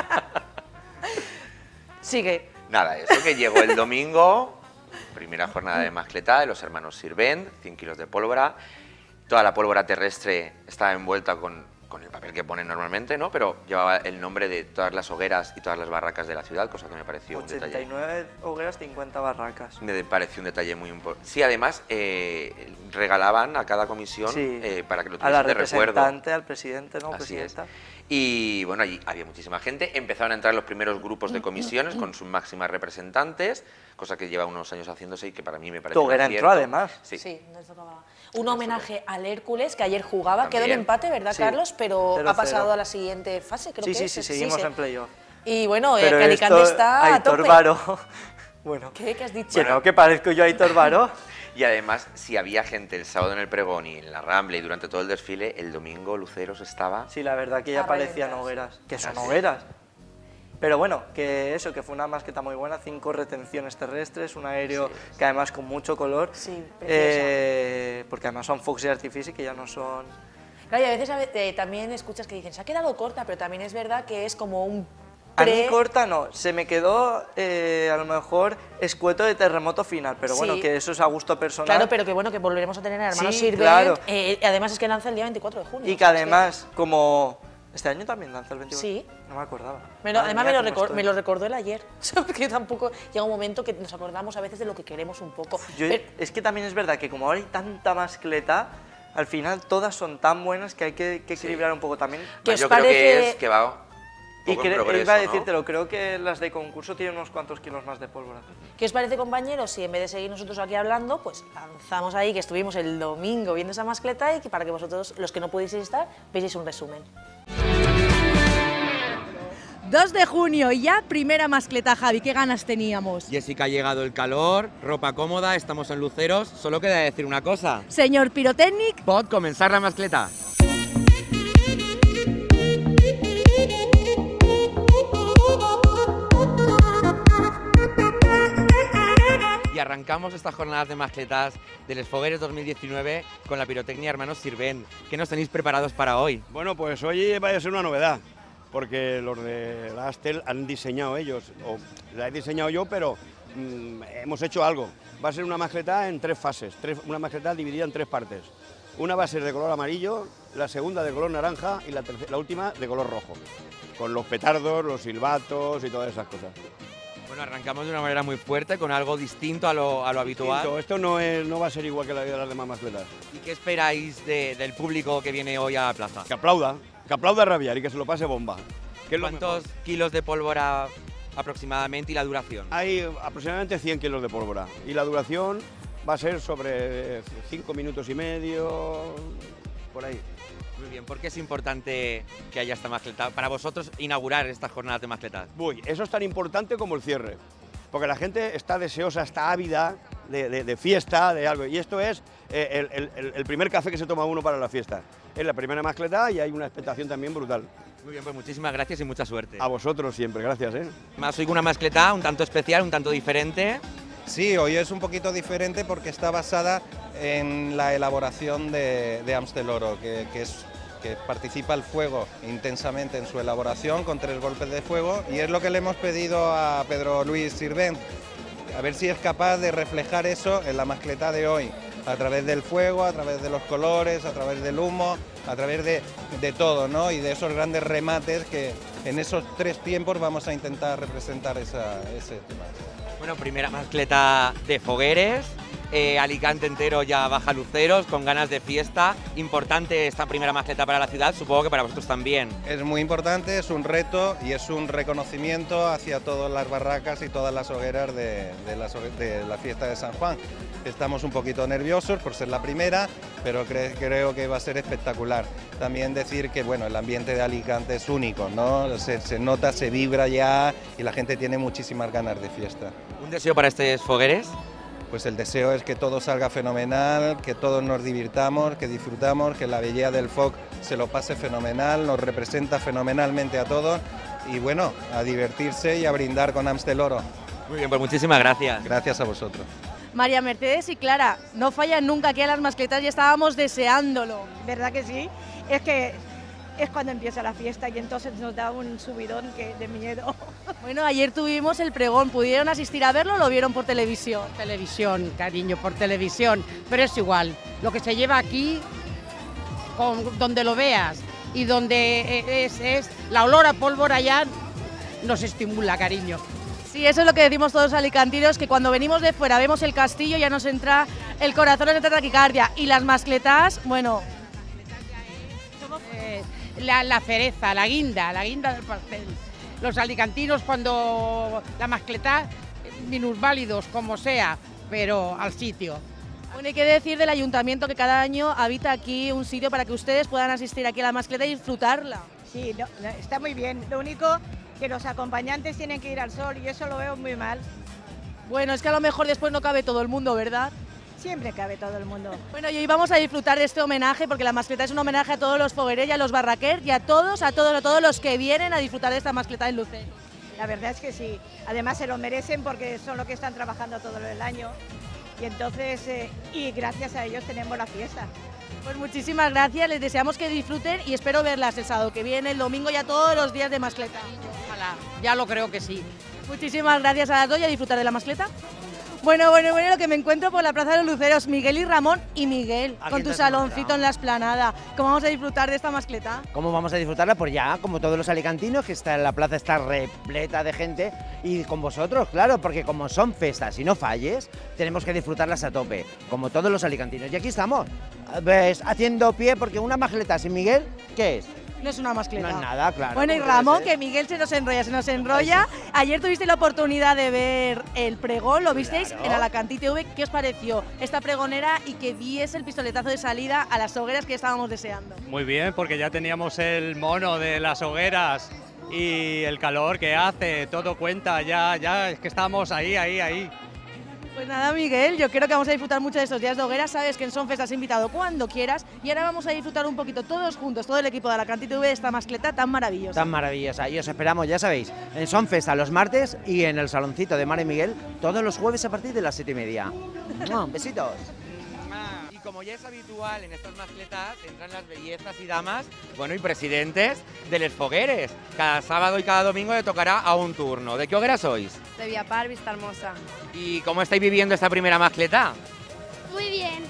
Sigue. Nada, eso que llegó el domingo, primera jornada de mascleta de los hermanos Sirvent, cien kilos de pólvora. Toda la pólvora terrestre estaba envuelta con con el papel que ponen normalmente, ¿no? Pero llevaba el nombre de todas las hogueras y todas las barracas de la ciudad, cosa que me pareció un detalle. ochenta y nueve hogueras, cincuenta barracas. Me pareció un detalle muy importante. Sí, además eh, regalaban a cada comisión sí, eh, para que lo a la tuviesen de recuerdo. representante, al presidente, ¿no? Así Presidenta. es. Y bueno, allí había muchísima gente, empezaron a entrar los primeros grupos de comisiones con sus máximas representantes, cosa que lleva unos años haciéndose y que para mí me parece Tu hoguera un entró acierto. además. Sí. Sí, nos tocaba. Un homenaje al Hércules, que ayer jugaba, También. quedó en empate, ¿verdad, Sí, Carlos? Pero cero ha pasado cero. a la siguiente fase, creo Sí, que sí, es. sí, seguimos sí. en playoff. Y bueno, eh, Pero que Alicante esto, está a Aitor tope. Baró. Bueno, ¿Qué? ¿Qué has dicho? que no, que parezco yo Aitor Baró. Y además, si había gente el sábado en el pregón y en la Rambla y durante todo el desfile, el domingo Luceros estaba... Sí, la verdad que ya A parecían reventar. hogueras. Que son Así. hogueras. Pero bueno, que eso, que fue una mascleta muy buena, cinco retenciones terrestres, un aéreo Sí, sí. que además con mucho color. Sí, preciosa. eh, porque además son fuegos de artificio que ya no son... Claro, y a veces a ve- eh, también escuchas que dicen, se ha quedado corta, pero también es verdad que es como un A mí pre... corta no, se me quedó eh, a lo mejor escueto de terremoto final, pero bueno, Sí. que eso es a gusto personal. Claro, pero que bueno, que volveremos a tener a hermanos Sí, Sirvent. claro. eh, además es que lanza el día veinticuatro de junio. Y que además, como... ¿Este año también lanza el veinticuatro? Sí. No me acordaba. Me lo- Madre además mía, me lo, cómo recor- estoy. me lo recordó él ayer, porque yo tampoco llega un momento que nos acordamos a veces de lo que queremos un poco. Yo- Pero- es que también es verdad que como ahora hay tanta mascleta, al final todas son tan buenas que hay que, que equilibrar un poco también. ¿Qué os Yo creo parece? que es que va Y poco en cre- progreso, iba a ¿no? decírtelo, creo que las de concurso tienen unos cuantos kilos más de pólvora. ¿Qué os parece, compañeros, si en vez de seguir nosotros aquí hablando, pues lanzamos ahí que estuvimos el domingo viendo esa mascleta y que para que vosotros, los que no pudisteis estar, veáis un resumen? dos de junio y ya primera mascleta, Javi, qué ganas teníamos. Jessica, ha llegado el calor, ropa cómoda, estamos en Luceros. Solo queda decir una cosa. Señor Pirotecnic, Pod comenzar la mascleta. Y arrancamos estas jornadas de mascletas del Esfogueres dos mil diecinueve con la pirotecnia Hermanos Sirvent. ¿Qué nos tenéis preparados para hoy? Bueno, pues hoy va a ser una novedad, porque los de la Astel han diseñado ellos, o la he diseñado yo, pero mm, hemos hecho algo. Va a ser una mascleta en tres fases, tres- una mascleta dividida en tres partes. Una va a ser de color amarillo, la segunda de color naranja y la, terce- la última de color rojo, con los petardos, los silbatos y todas esas cosas. Bueno, arrancamos de una manera muy fuerte, con algo distinto a lo, a lo habitual. Distinto, Esto no, es, no va a ser igual que la de las demás mascletas. ¿Y qué esperáis de- del público que viene hoy a la plaza? Que aplauda, que aplauda a rabiar y que se lo pase bomba. Que es lo ¿Cuántos mejor. kilos de pólvora aproximadamente y la duración? Hay aproximadamente cien kilos de pólvora y la duración va a ser sobre cinco minutos y medio, por ahí. Muy bien, ¿por qué es importante que haya esta mascleta? Para vosotros inaugurar estas jornadas de mascletas. Uy, eso es tan importante como el cierre, porque la gente está deseosa, está ávida de, de- de fiesta, de algo. Y esto es eh, el, el- el primer café que se toma uno para la fiesta. Es la primera mascleta y hay una expectación también brutal. Muy bien, pues muchísimas gracias y mucha suerte. A vosotros siempre, gracias. ¿eh? Más hoy con una mascleta un tanto especial, un tanto diferente. Sí, hoy es un poquito diferente porque está basada en la elaboración de, de Amstel Oro, que, que, es, que participa el fuego intensamente en su elaboración con tres golpes de fuego, y es lo que le hemos pedido a Pedro Luis Sirvent, a ver si es capaz de reflejar eso en la mascleta de hoy, a través del fuego, a través de los colores, a través del humo, a través de, de todo, ¿no? Y de esos grandes remates que en esos tres tiempos vamos a intentar representar esa, ese tema. Bueno, primera mascleta de Fogueres, eh, Alicante entero ya baja Luceros, con ganas de fiesta. Importante esta primera mascleta para la ciudad, supongo que para vosotros también. Es muy importante, es un reto y es un reconocimiento hacia todas las barracas y todas las hogueras de, de, las hogue- de la fiesta de San Juan. Estamos un poquito nerviosos por ser la primera, pero cre- creo que va a ser espectacular. También decir que bueno, el ambiente de Alicante es único, ¿no? Se, se nota, se vibra ya y la gente tiene muchísimas ganas de fiesta. ¿Un deseo para este Fogueres? Pues el deseo es que todo salga fenomenal, que todos nos divirtamos, que disfrutamos, que la belleza del F O C se lo pase fenomenal, nos representa fenomenalmente a todos y bueno, a divertirse y a brindar con Amstel Oro. Muy bien, pues muchísimas gracias. Gracias a vosotros. María Mercedes y Clara, no fallan nunca aquí a las mascletas y estábamos deseándolo. ¿Verdad que sí? Es que es cuando empieza la fiesta y entonces nos da un subidón que de miedo. Bueno, ayer tuvimos el pregón, ¿pudieron asistir a verlo o lo vieron por televisión? Televisión, cariño, por televisión, pero es igual, lo que se lleva aquí, con, donde lo veas, y donde es, es la olor a pólvora ya nos estimula, cariño. Sí, eso es lo que decimos todos los alicantinos, que cuando venimos de fuera vemos el castillo ya nos entra el corazón, nos entra taquicardia. Y las mascletas, bueno... Eh, la, la cereza, la guinda, la guinda del pastel. Los alicantinos cuando la mascletá, minusválidos como sea, pero al sitio. Bueno, hay que decir del ayuntamiento que cada año habita aquí un sitio para que ustedes puedan asistir aquí a la mascleta y disfrutarla. Sí, no, no, está muy bien. Lo único que los acompañantes tienen que ir al sol y eso lo veo muy mal. Bueno, es que a lo mejor después no cabe todo el mundo, ¿verdad? Siempre cabe todo el mundo. Bueno, y hoy vamos a disfrutar de este homenaje porque la mascleta es un homenaje a todos los fogueres y a los barraquers y a todos, a todos, a todos los que vienen a disfrutar de esta mascleta en Lucero. La verdad es que sí. Además se lo merecen porque son los que están trabajando todo el año y entonces, eh, y gracias a ellos tenemos la fiesta. Pues muchísimas gracias, les deseamos que disfruten y espero verlas el sábado que viene, el domingo y a todos los días de mascleta. Ojalá, ya lo creo que sí. Muchísimas gracias a las dos y a disfrutar de la mascleta. Bueno, bueno, bueno, lo que me encuentro por la Plaza de los Luceros, Miguel y Ramón. Y Miguel, Aquí con tu te has saloncito encontrado. en la explanada, ¿cómo vamos a disfrutar de esta mascleta? ¿Cómo vamos a disfrutarla? Pues ya, como todos los alicantinos, que está, la plaza está repleta de gente, y con vosotros, claro, porque como son festas y no falles, tenemos que disfrutarlas a tope, como todos los alicantinos. Y aquí estamos, ¿ves? Haciendo pie, porque una mascleta sin Miguel, ¿qué es? No es una mascleta. No es nada, claro. Bueno, y ¿cómo puede Ramón, ser? que Miguel se nos enrolla, se nos enrolla. Ayer tuviste la oportunidad de ver el pregón, ¿lo visteis? Claro. En Alacantí T V. ¿Qué os pareció esta pregonera y que diese el pistoletazo de salida a las hogueras que estábamos deseando? Muy bien, porque ya teníamos el mono de las hogueras y el calor que hace, todo cuenta, ya, ya, es que estamos ahí, ahí, ahí. Pues nada, Miguel, yo creo que vamos a disfrutar mucho de estos días de hogueras. Sabes que en Sonfest has invitado cuando quieras y ahora vamos a disfrutar un poquito todos juntos, todo el equipo de Alacantí T V, de esta mascleta tan maravillosa. Tan maravillosa. Y os esperamos, ya sabéis, en Sonfesta los martes y en el saloncito de Mar y Miguel todos los jueves a partir de las siete y media. ¡Mua! Besitos. Y como ya es habitual en estas mascletas, entran las bellezas y damas, bueno, y presidentes de los fogueres. Cada sábado y cada domingo le tocará a un turno. ¿De qué hoguera sois? De Viapar, Vista Hermosa. ¿Y cómo estáis viviendo esta primera mascleta? Muy bien.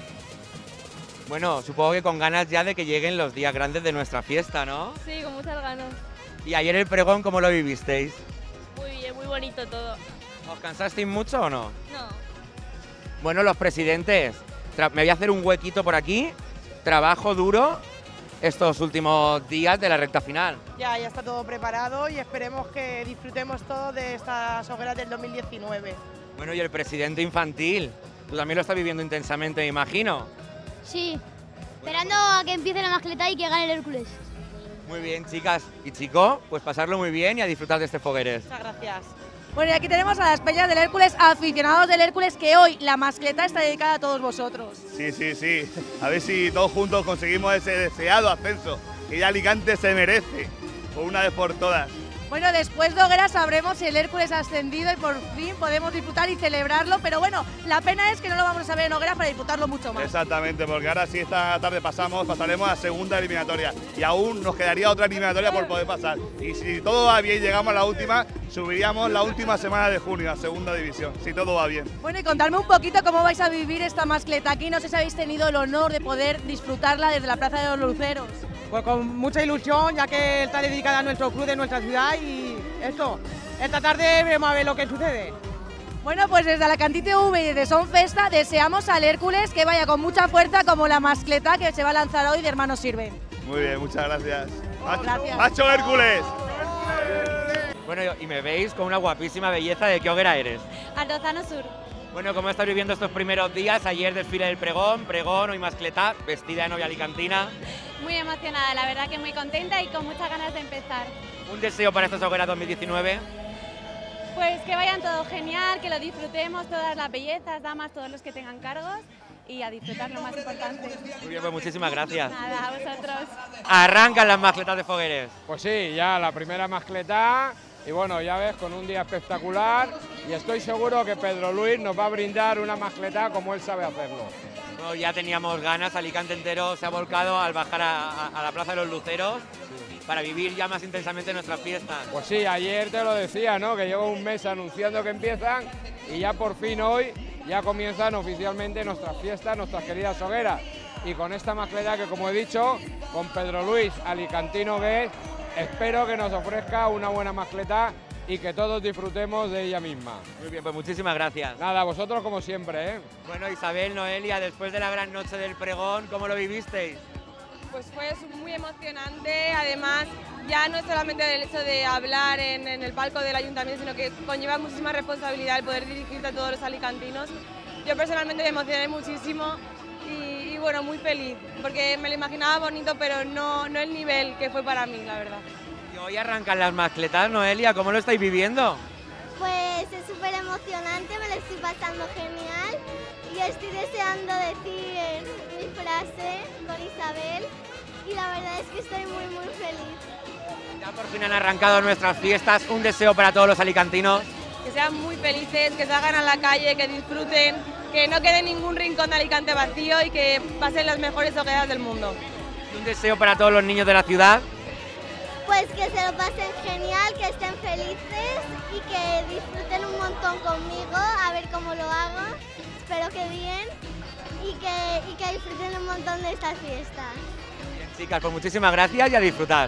Bueno, supongo que con ganas ya de que lleguen los días grandes de nuestra fiesta, ¿no? Sí, con muchas ganas. ¿Y ayer el pregón cómo lo vivisteis? Muy bien, muy bonito todo. ¿Os cansasteis mucho o no? No. Bueno, los presidentes, tra- me voy a hacer un huequito por aquí, trabajo duro estos últimos días de la recta final. Ya, ya está todo preparado y esperemos que disfrutemos todos de estas hogueras del dos mil diecinueve. Bueno, y el presidente infantil, tú también lo estás viviendo intensamente, me imagino. Sí, esperando a que empiece la mascleta y que gane el Hércules. Muy bien, chicas y chicos, pues pasarlo muy bien y a disfrutar de este fogueres. Muchas gracias. Bueno, y aquí tenemos a las peñas del Hércules, aficionados del Hércules, que hoy la mascleta está dedicada a todos vosotros. Sí, sí, sí. A ver si todos juntos conseguimos ese deseado ascenso que ya Alicante se merece, por una vez por todas. Bueno, después de hogueras sabremos si el Hércules ha ascendido y por fin podemos disfrutar y celebrarlo, pero bueno, la pena es que no lo vamos a saber en hogueras para disfrutarlo mucho más. Exactamente, porque ahora sí esta tarde pasamos, pasaremos a segunda eliminatoria y aún nos quedaría otra eliminatoria por poder pasar. Y si todo va bien, llegamos a la última, subiríamos la última semana de junio a segunda división, si todo va bien. Bueno, y contarme un poquito cómo vais a vivir esta mascleta aquí. No sé si habéis tenido el honor de poder disfrutarla desde la Plaza de los Luceros. Pues con mucha ilusión, ya que está dedicada a nuestro club de nuestra ciudad y eso, esta tarde veremos a ver lo que sucede. Bueno, pues desde Alacantí T V y desde Sonfesta deseamos al Hércules que vaya con mucha fuerza como la mascleta que se va a lanzar hoy de Hermanos Sirven. Muy bien, muchas gracias. Macho, Gracias. ¡Macho Hércules! Bueno, y me veis con una guapísima belleza. ¿De qué hoguera eres? Altozano Sur. Bueno, ¿cómo estás viviendo estos primeros días? Ayer desfile del pregón, pregón, hoy mascleta, vestida de novia alicantina. Muy emocionada, la verdad que muy contenta y con muchas ganas de empezar. ¿Un deseo para estas hogueras dos mil diecinueve? Pues que vayan todo genial, que lo disfrutemos, todas las bellezas, damas, todos los que tengan cargos y a disfrutar lo más importante. Muy bien, pues muchísimas gracias. Nada, a vosotros. Arrancan las mascletas de fogueres. Pues sí, ya la primera mascleta y bueno, ya ves, con un día espectacular y estoy seguro que Pedro Luis nos va a brindar una mascleta como él sabe hacerlo. Bueno, ya teníamos ganas, Alicante entero se ha volcado al bajar a, a- a la Plaza de los Luceros para vivir ya más intensamente nuestras fiestas. Pues sí, ayer te lo decía, ¿no? Que llevo un mes anunciando que empiezan y ya por fin hoy ya comienzan oficialmente nuestras fiestas, nuestras queridas hogueras. y con esta mascleta que, como he dicho, con Pedro Luis Alicantino Gués, espero que nos ofrezca una buena mascleta y que todos disfrutemos de ella misma. Muy bien, pues muchísimas gracias. Nada, vosotros como siempre, ¿eh? Bueno, Isabel, Noelia, después de la gran noche del pregón, ¿cómo lo vivisteis? Pues fue muy emocionante, además ya no es solamente el hecho de hablar en, en el palco del ayuntamiento, sino que conlleva muchísima responsabilidad el poder dirigirte a todos los alicantinos. Yo personalmente me emocioné muchísimo y, y bueno, muy feliz, porque me lo imaginaba bonito, pero no, no el nivel que fue para mí, la verdad. Y hoy arrancan las mascletas, Noelia, ¿cómo lo estáis viviendo? Pues es súper emocionante, me lo estoy pasando genial y estoy deseando decir mi frase con Isabel y la verdad es que estoy muy muy feliz. Ya por fin han arrancado nuestras fiestas, un deseo para todos los alicantinos. Que sean muy felices, que salgan a la calle, que disfruten, que no quede ningún rincón de Alicante vacío y que pasen las mejores hogueras del mundo. Un deseo para todos los niños de la ciudad. Pues que se lo pasen genial, que estén felices y que disfruten un montón conmigo, a ver cómo lo hago, espero que bien y que, y que disfruten un montón de estas fiestas. Bien, chicas, pues muchísimas gracias y a disfrutar.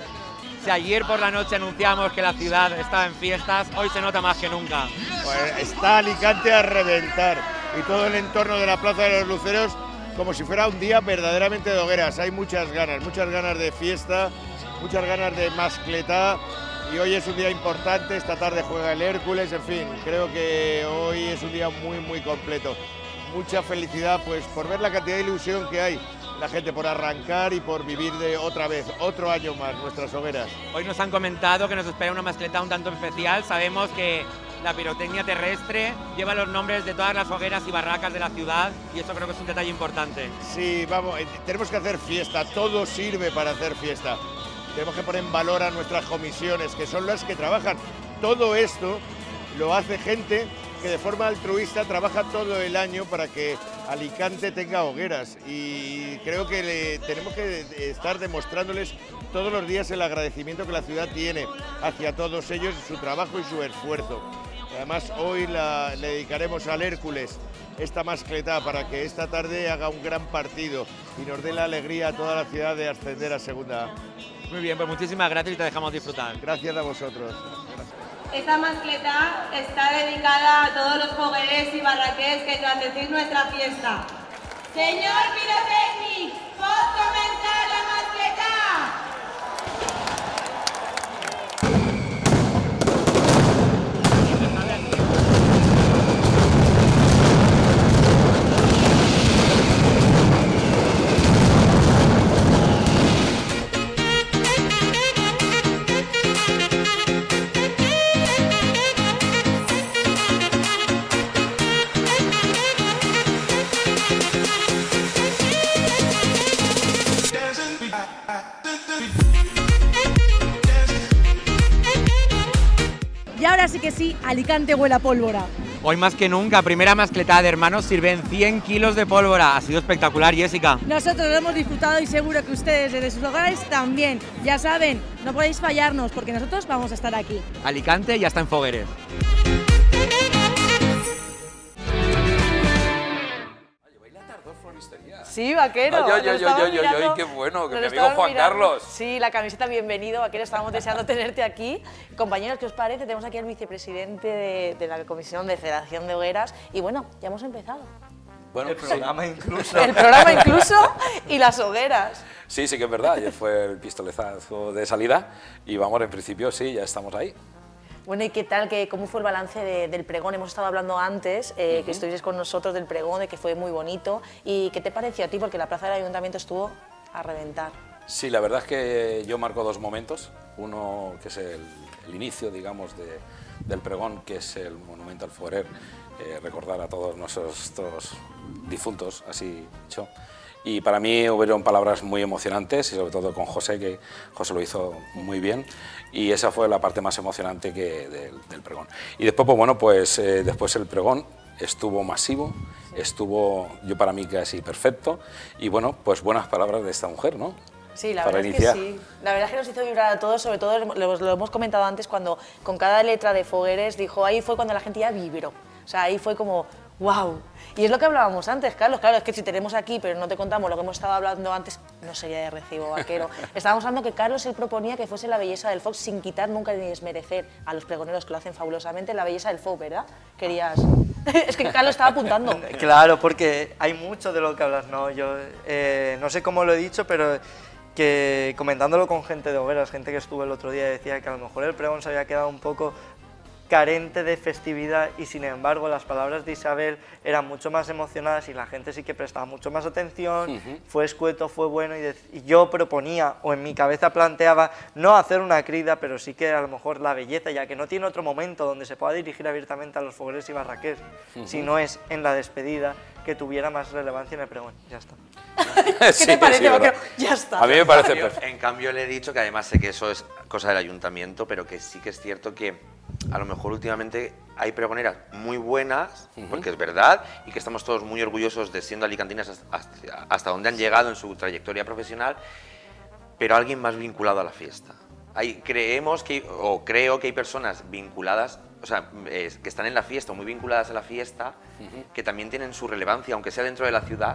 Si ayer por la noche anunciamos que la ciudad estaba en fiestas, hoy se nota más que nunca. Pues está Alicante a reventar y todo el entorno de la Plaza de los Luceros como si fuera un día verdaderamente de hogueras. Hay muchas ganas, muchas ganas de fiesta, muchas ganas de mascletá y hoy es un día importante, esta tarde juega el Hércules, en fin, creo que hoy es un día muy muy completo. Mucha felicidad pues por ver la cantidad de ilusión que hay la gente, por arrancar y por vivir de otra vez, otro año más nuestras hogueras. Hoy nos han comentado que nos espera una mascleta un tanto especial, sabemos que la pirotecnia terrestre lleva los nombres de todas las hogueras y barracas de la ciudad y eso creo que es un detalle importante. Sí, vamos, tenemos que hacer fiesta, todo sirve para hacer fiesta. Tenemos que poner en valor a nuestras comisiones, que son las que trabajan. Todo esto lo hace gente que de forma altruista trabaja todo el año para que Alicante tenga hogueras y creo que le, tenemos que estar demostrándoles todos los días el agradecimiento que la ciudad tiene hacia todos ellos, su trabajo y su esfuerzo. Además hoy la, le dedicaremos al Hércules esta mascletá para que esta tarde haga un gran partido y nos dé la alegría a toda la ciudad de ascender a Segunda A. Muy bien, pues muchísimas gracias y te dejamos disfrutar. Gracias a vosotros. Esta mascleta está dedicada a todos los fogueres y barraqués que engrandecéis nuestra fiesta. Señor Pirotecnic, ¿pod comenzar la mascleta? Y ahora sí que sí, Alicante huele a pólvora. Hoy más que nunca, primera mascletada de hermanos, sirven cien kilos de pólvora. Ha sido espectacular, Jessica. Nosotros lo hemos disfrutado y seguro que ustedes desde sus hogares también. Ya saben, no podéis fallarnos porque nosotros vamos a estar aquí. Alicante ya está en fogueres. Sí, Vaquero. Ay, ay, lo ay, estaba ay, ay, mirando, ay, qué bueno, que lo mi amigo estaba Juan mirando. Carlos. Sí, la camiseta, bienvenido, Vaquero, estábamos deseando tenerte aquí. Compañeros, ¿qué os parece? Tenemos aquí al vicepresidente de, de la Comisión de Federación de Hogueras y bueno, ya hemos empezado. Bueno, el programa sí. incluso. El programa incluso y las hogueras. Sí, sí que es verdad, ayer fue el pistoletazo de salida y vamos, en principio sí, ya estamos ahí. Bueno, ¿y qué tal? ¿Qué, ¿Cómo fue el balance de, del pregón? Hemos estado hablando antes, eh, uh-huh. que estuvieses con nosotros del pregón, de que fue muy bonito. ¿Y qué te pareció a ti? Porque la plaza del ayuntamiento estuvo a reventar. Sí, la verdad es que yo marco dos momentos. Uno que es el, el inicio, digamos, de, del pregón, que es el monumento al foguerer, eh, recordar a todos nuestros difuntos, así dicho. Y para mí hubieron palabras muy emocionantes y sobre todo con José, que José lo hizo muy bien y esa fue la parte más emocionante que del, del pregón. Y después, pues bueno, pues eh, después el pregón estuvo masivo, estuvo yo para mí casi perfecto y bueno, pues buenas palabras de esta mujer, ¿no? Sí, la para verdad iniciar. es que sí. La verdad es que nos hizo vibrar a todos, sobre todo lo, lo hemos comentado antes, cuando con cada letra de Fogueres dijo, ahí fue cuando la gente ya vibró. O sea, ahí fue como, ¡Wow! Y es lo que hablábamos antes, Carlos. Claro, es que si tenemos aquí, pero no te contamos lo que hemos estado hablando antes, no sería de recibo, Vaquero. Estábamos hablando que Carlos él proponía que fuese la belleza del folk sin quitar nunca ni desmerecer a los pregoneros que lo hacen fabulosamente, la belleza del folk, ¿verdad? Querías... Es que Carlos estaba apuntando. Claro, porque hay mucho de lo que hablas, ¿no? Yo eh, no sé cómo lo he dicho, pero que comentándolo con gente de hogueras, gente que estuvo el otro día, decía que a lo mejor el pregón se había quedado un poco carente de festividad y sin embargo las palabras de Isabel eran mucho más emocionadas y la gente sí que prestaba mucho más atención, uh-huh. fue escueto, fue bueno y, y yo proponía o en mi cabeza planteaba no hacer una crida, pero sí que a lo mejor la belleza, ya que no tiene otro momento donde se pueda dirigir abiertamente a los fogueros y barraquers, uh-huh. si no es en la despedida, que tuviera más relevancia en el pregón. Ya está. ¿Qué sí, te parece? Sí, ya está. A mí me parece en cambio, perfecto. En cambio le he dicho que además sé que eso es cosa del ayuntamiento, pero que sí que es cierto que a lo mejor últimamente hay pregoneras muy buenas, uh-huh. porque es verdad, y que estamos todos muy orgullosos de siendo alicantinas hasta, hasta, hasta donde han llegado en su trayectoria profesional, pero alguien más vinculado a la fiesta. Hay, creemos que, o creo que hay personas vinculadas, o sea, eh, que están en la fiesta o muy vinculadas a la fiesta, uh-huh. que también tienen su relevancia, aunque sea dentro de la ciudad,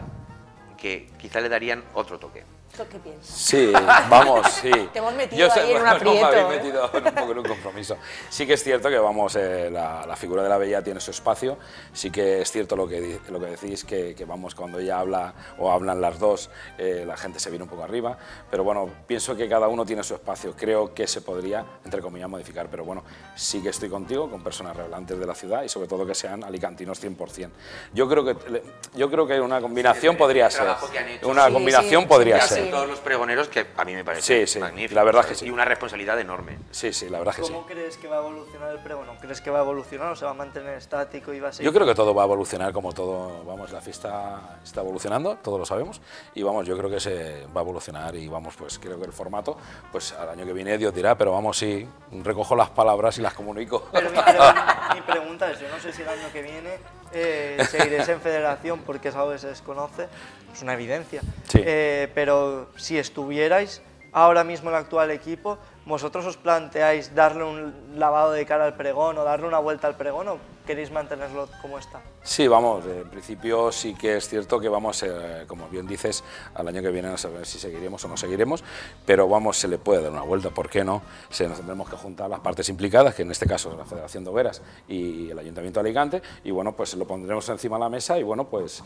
que quizá le darían otro toque. ¿Qué piensas? Sí, vamos, sí. Te hemos metido Yo sé, ahí en un bueno, aprieto. No me habéis ¿eh? metido un poco en un compromiso. Sí que es cierto que vamos, eh, la, la figura de la bella tiene su espacio. Sí que es cierto lo que, lo que decís, que, que vamos, cuando ella habla o hablan las dos, eh, la gente se viene un poco arriba. Pero bueno, pienso que cada uno tiene su espacio. Creo que se podría, entre comillas, modificar. Pero bueno, sí que estoy contigo, con personas relevantes de la ciudad y sobre todo que sean alicantinos cien por cien. Yo creo que, yo creo que una combinación sí, podría ser. Una sí, combinación sí, podría sí, ser. sí. Todos los pregoneros que a mí me parece sí, sí, magnífico. La verdad que sí. Y una responsabilidad enorme. Sí, sí, la verdad que sí. ¿Cómo crees que va a evolucionar el pregón? ¿Crees que va a evolucionar o se va a mantener estático y va a seguir? Yo creo que todo va a evolucionar como todo, vamos, la fiesta está evolucionando, todos lo sabemos, y vamos, yo creo que se va a evolucionar y vamos, pues creo que el formato, pues al año que viene Dios dirá, pero vamos, sí, recojo las palabras y las comunico. Pero mi, pregunta, mi pregunta es, yo no sé si el año que viene eh, seguiréis en federación porque es algo que se desconoce, es una evidencia, sí. eh, pero si estuvierais ahora mismo el actual equipo, ¿vosotros os planteáis darle un lavado de cara al pregón o darle una vuelta al pregón o queréis mantenerlo como está? Sí, vamos, en principio sí que es cierto que vamos, eh, como bien dices, al año que viene a saber si seguiremos o no seguiremos, pero vamos, se le puede dar una vuelta, ¿por qué no? Se nos tendremos que juntar las partes implicadas, que en este caso es la Federación de Hogueras y el Ayuntamiento de Alicante, y bueno, pues lo pondremos encima de la mesa y bueno, pues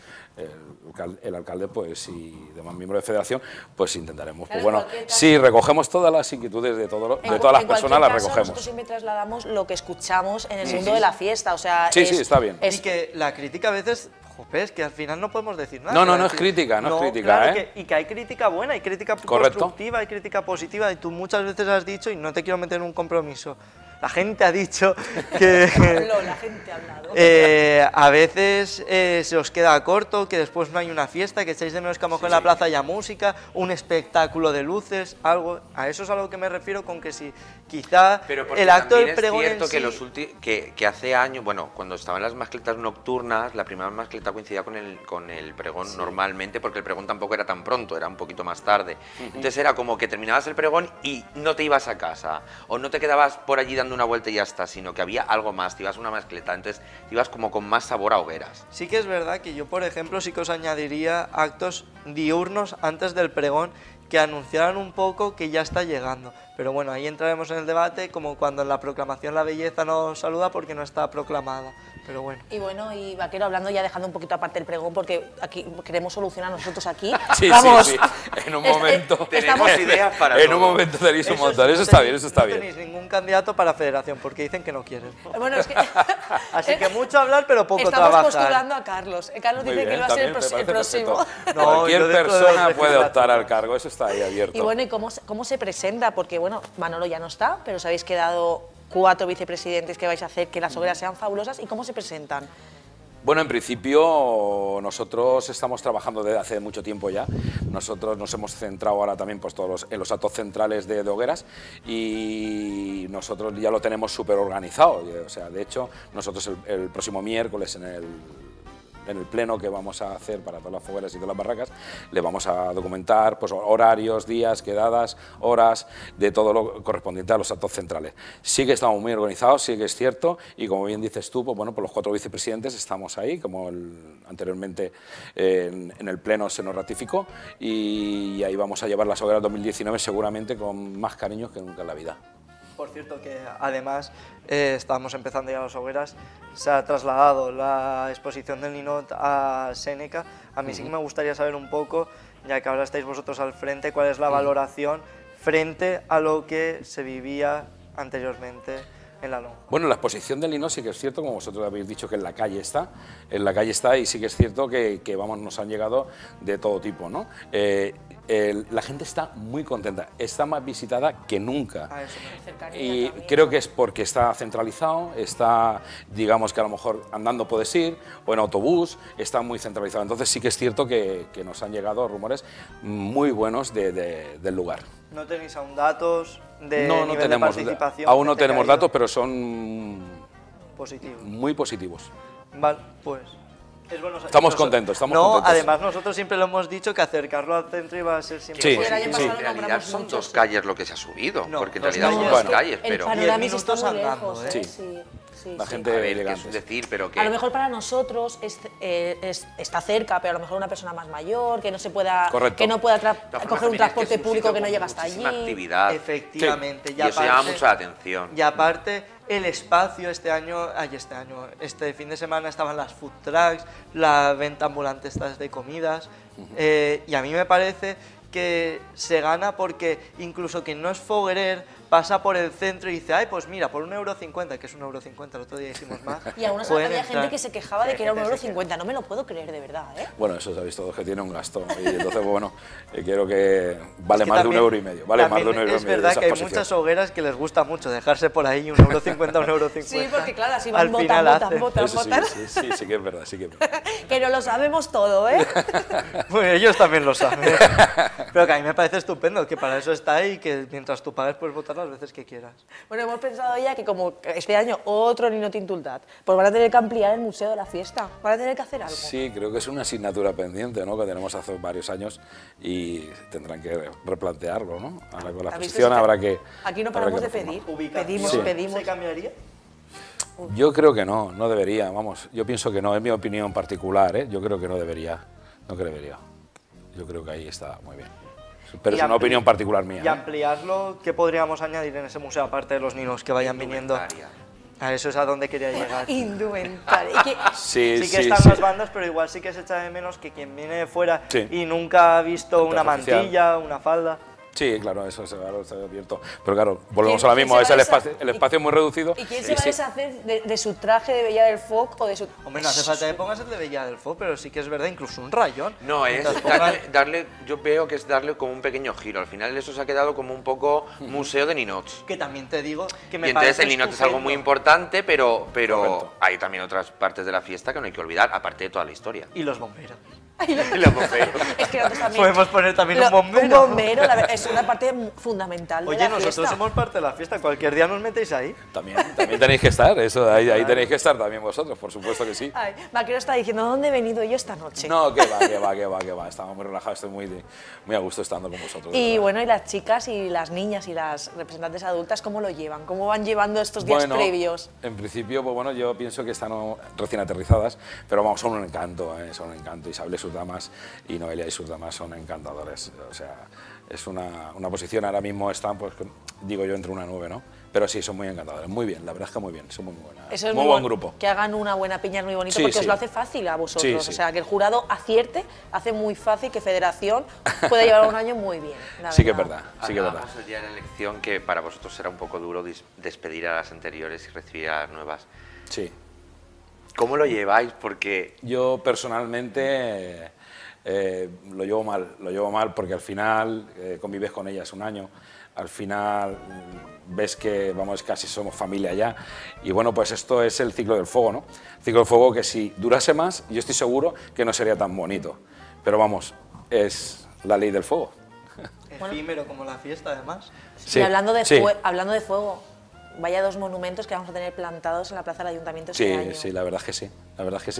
el, el alcalde pues y demás miembros de federación, pues intentaremos, pues bueno, sí, recogemos todas las inquietudes de, todo, de todas las personas, las recogemos. Nosotros siempre trasladamos lo que escuchamos en el sí, mundo sí. de la fiesta, o sea... Sí, es, sí, está bien. Es... Y que la crítica a veces, joder, es que al final no podemos decir nada. No, no, no es crítica, no, no es crítica, claro, ¿eh? Que, y que hay crítica buena, hay crítica Correcto. constructiva, hay crítica positiva, y tú muchas veces has dicho, y no te quiero meter en un compromiso, la gente ha dicho que la gente ha hablado. Eh, a veces eh, se os queda corto, que después no hay una fiesta, que echáis de menos que a lo mejor sí, en la sí. plaza haya música, un espectáculo de luces, algo. A eso es a lo que me refiero con que si quizá Pero el acto del es pregón cierto en que, sí... los ulti que, que hace años, bueno, cuando estaban las mascletas nocturnas, la primera mascleta coincidía con el, con el pregón sí. normalmente, porque el pregón tampoco era tan pronto, era un poquito más tarde. Uh-huh. Entonces era como que terminabas el pregón y no te ibas a casa, o no te quedabas por allí dando una vuelta y ya está, sino que había algo más, te ibas a una mascleta, entonces te ibas como con más sabor a hogueras. Sí que es verdad que yo, por ejemplo, sí que os añadiría actos diurnos antes del pregón que anunciaran un poco que ya está llegando. Pero bueno, ahí entraremos en el debate, como cuando en la proclamación la belleza nos saluda porque no está proclamada. Pero bueno. Y bueno, y Vaquero, hablando ya, dejando un poquito aparte el pregón, porque aquí queremos solucionar nosotros aquí. Sí, Vamos. sí, sí. En un momento. Tenemos ideas para En todo. un momento tenéis un montón. Eso está bien, eso está bien. No tenéis ningún candidato para federación porque dicen que no quieren. Bueno, es que... Así que mucho hablar, pero poco Estamos trabajar. Estamos postulando a Carlos. Carlos Muy dice bien, que él va a ser el, también el próximo. No, cualquier persona puede optar al cargo, eso está ahí abierto. Y bueno, ¿y cómo, cómo se presenta? Porque bueno, Manolo ya no está, pero os habéis quedado cuatro vicepresidentes que vais a hacer que las hogueras sean fabulosas. ¿Y cómo se presentan? Bueno, en principio nosotros estamos trabajando desde hace mucho tiempo ya. Nosotros nos hemos centrado ahora también pues, todos los, en los actos centrales de, de hogueras y nosotros ya lo tenemos súper organizado. O sea, de hecho, nosotros el, el próximo miércoles en el en el pleno que vamos a hacer para todas las fogueras y todas las barracas, le vamos a documentar pues, horarios, días, quedadas, horas, de todo lo correspondiente a los actos centrales. Sí que estamos muy organizados, sí que es cierto, y como bien dices tú, pues, bueno, pues los cuatro vicepresidentes estamos ahí, como el, anteriormente eh, en, en el pleno se nos ratificó, y, y ahí vamos a llevar las hogueras dos mil diecinueve seguramente con más cariño que nunca en la vida. Por cierto que además eh, estamos empezando ya las hogueras, se ha trasladado la exposición del Ninot a Séneca. A mí uh-huh. sí que me gustaría saber un poco, ya que ahora estáis vosotros al frente, cuál es la uh-huh. valoración frente a lo que se vivía anteriormente en la lonja. Bueno, la exposición del Ninot sí que es cierto, como vosotros habéis dicho, que en la calle está, en la calle está y sí que es cierto que, que vamos, nos han llegado de todo tipo, ¿no? Eh, el, la gente está muy contenta, está más visitada que nunca. Ah, eso me y creo que es porque está centralizado, está, digamos que a lo mejor andando puedes ir, o en autobús, está muy centralizado. Entonces sí que es cierto que, que nos han llegado rumores muy buenos de, de, del lugar. ¿No tenéis aún datos de no, no nivel tenemos, de participación? Aún no tenemos datos, pero son positivos. Muy positivos. Vale, pues es bueno. Estamos contentos, estamos no, contentos. Además nosotros siempre lo hemos dicho que acercarlo al centro iba a ser siempre sí, positivo. Sí, sí. En realidad son dos calles lo que se ha subido, no, porque en dos realidad calles, son dos bueno, calles, el pero... panorama está minutos muy andando, lejos, ¿eh? ¿eh? Sí. Sí, la sí. gente a ver, elegante. que es decir, pero que... A lo mejor para nosotros es, eh, es, está cerca, pero a lo mejor una persona más mayor, que no se pueda, Correcto. que no pueda coger un transporte es que es un público que no con llega hasta allí. Actividad. Efectivamente. Sí. Y, y eso aparte, llama mucho la atención. Y aparte, el espacio este año, ay, este año, este fin de semana estaban las food trucks, la venta ambulante estas de comidas, uh-huh. eh, y a mí me parece que se gana porque incluso quien no es foguerer pasa por el centro y dice, ay, pues mira, por un euro cincuenta, que es un euro cincuenta, el otro día dijimos más. Y aún así había gente que se quejaba de que era un euro cincuenta, no me lo puedo creer de verdad, ¿eh? Bueno, eso sabéis todos que tiene un gasto, y entonces, bueno, eh, quiero que vale es que más también, de un euro y medio, vale más de un euro y medio. Es verdad que hay muchas hogueras que les gusta mucho dejarse por ahí un euro cincuenta, un euro cincuenta. Sí, porque claro, así van botan, botan, botan, sí, botan. Sí, sí, sí, sí que es verdad, sí que es verdad. Que no lo sabemos todo, ¿eh? Bueno, ellos también lo saben. Pero que a mí me parece estupendo, que para eso está y que mientras tú pagues puedes votar las veces que quieras. Bueno, hemos pensado ya que como este año otro Ninot Indultat, pues van a tener que ampliar el museo de la fiesta, van a tener que hacer algo. Sí, creo que es una asignatura pendiente, ¿no?, que tenemos hace varios años y tendrán que replantearlo, ¿no? Ahora con la exposición habrá que... Aquí no paramos de pedir, pedimos y sí. pedimos. ¿Se cambiaría? Yo creo que no, no debería, vamos, yo pienso que no, es mi opinión particular, ¿eh? Yo creo que no debería, no que debería. Yo creo que ahí está muy bien. Pero es una opinión particular mía. Y ampliarlo, ¿qué podríamos añadir en ese museo, aparte de los ninos que vayan viniendo? A eso es a donde quería llegar. Indumentaria. Que... Sí, sí que sí, están sí. las bandas, pero igual sí que se echa de menos que quien viene de fuera sí. y nunca ha visto una oficial. mantilla, una falda... Sí, claro, eso se claro, está abierto. Pero claro, volvemos a lo mismo, es el espacio, el espacio es muy reducido. ¿Y quién se va a deshacer de, de su traje de Bella del Foc o de su...? Hombre, no hace falta que pongas el de Bella del Foc, pero sí que es verdad, incluso un rayón. No, es darle, darle, yo veo que es darle como un pequeño giro. Al final eso se ha quedado como un poco museo de ninots. Que también te digo que me Y entonces parece el ninot es algo muy importante, pero, pero hay también otras partes de la fiesta que no hay que olvidar, aparte de toda la historia. Y los bomberos. Y los bomberos. Es que nosotros también... Podemos poner también Lo, un bombero. Un bombero, la verdad, es una parte fundamental de Oye, la nosotros fiesta. somos parte de la fiesta, cualquier día nos metéis ahí. También, también tenéis que estar, eso, ahí, ahí tenéis que estar también vosotros, por supuesto que sí. Ay, Vaquero está diciendo, ¿dónde he venido yo esta noche? No, que va, que va, que va, que va, estamos muy relajados, estoy muy, muy a gusto estando con vosotros. Y bueno, y las chicas y las niñas y las representantes adultas, ¿cómo lo llevan? ¿Cómo van llevando estos días bueno, previos? En principio, pues bueno, yo pienso que están recién aterrizadas, pero vamos, son un encanto, ¿eh? Son un encanto. Isabel y sus damas y Noelia y sus damas son encantadores. O sea, es una, una posición, ahora mismo están, pues digo yo, entre una nube, ¿no? Pero sí, son muy encantadores, muy bien, la verdad es que muy bien, son muy, buena, Eso es muy, muy buen bon, grupo. Que hagan una buena piña es muy bonito, Sí, porque sí. os lo hace fácil a vosotros. Sí, sí. O sea, que el jurado acierte, hace muy fácil que Federación pueda llevar un año muy bien. La sí que es verdad. verdad, sí que es verdad. Hablábamos el día de la elección que para vosotros será un poco duro despedir a las anteriores y recibir a las nuevas. Sí. ¿Cómo lo lleváis? Porque... Yo personalmente eh, lo llevo mal, lo llevo mal porque al final eh, convives con ellas un año, al final mm, ves que vamos, casi somos familia ya, y bueno, pues esto es el ciclo del fuego, ¿no? El ciclo del fuego que si durase más, yo estoy seguro que no sería tan bonito, pero vamos, es la ley del fuego. Efímero como la fiesta, además. Sí, y hablando de, sí. fue, hablando de fuego, vaya dos monumentos que vamos a tener plantados en la plaza del Ayuntamiento Sí, este año. sí, la verdad es que sí, la verdad es que sí.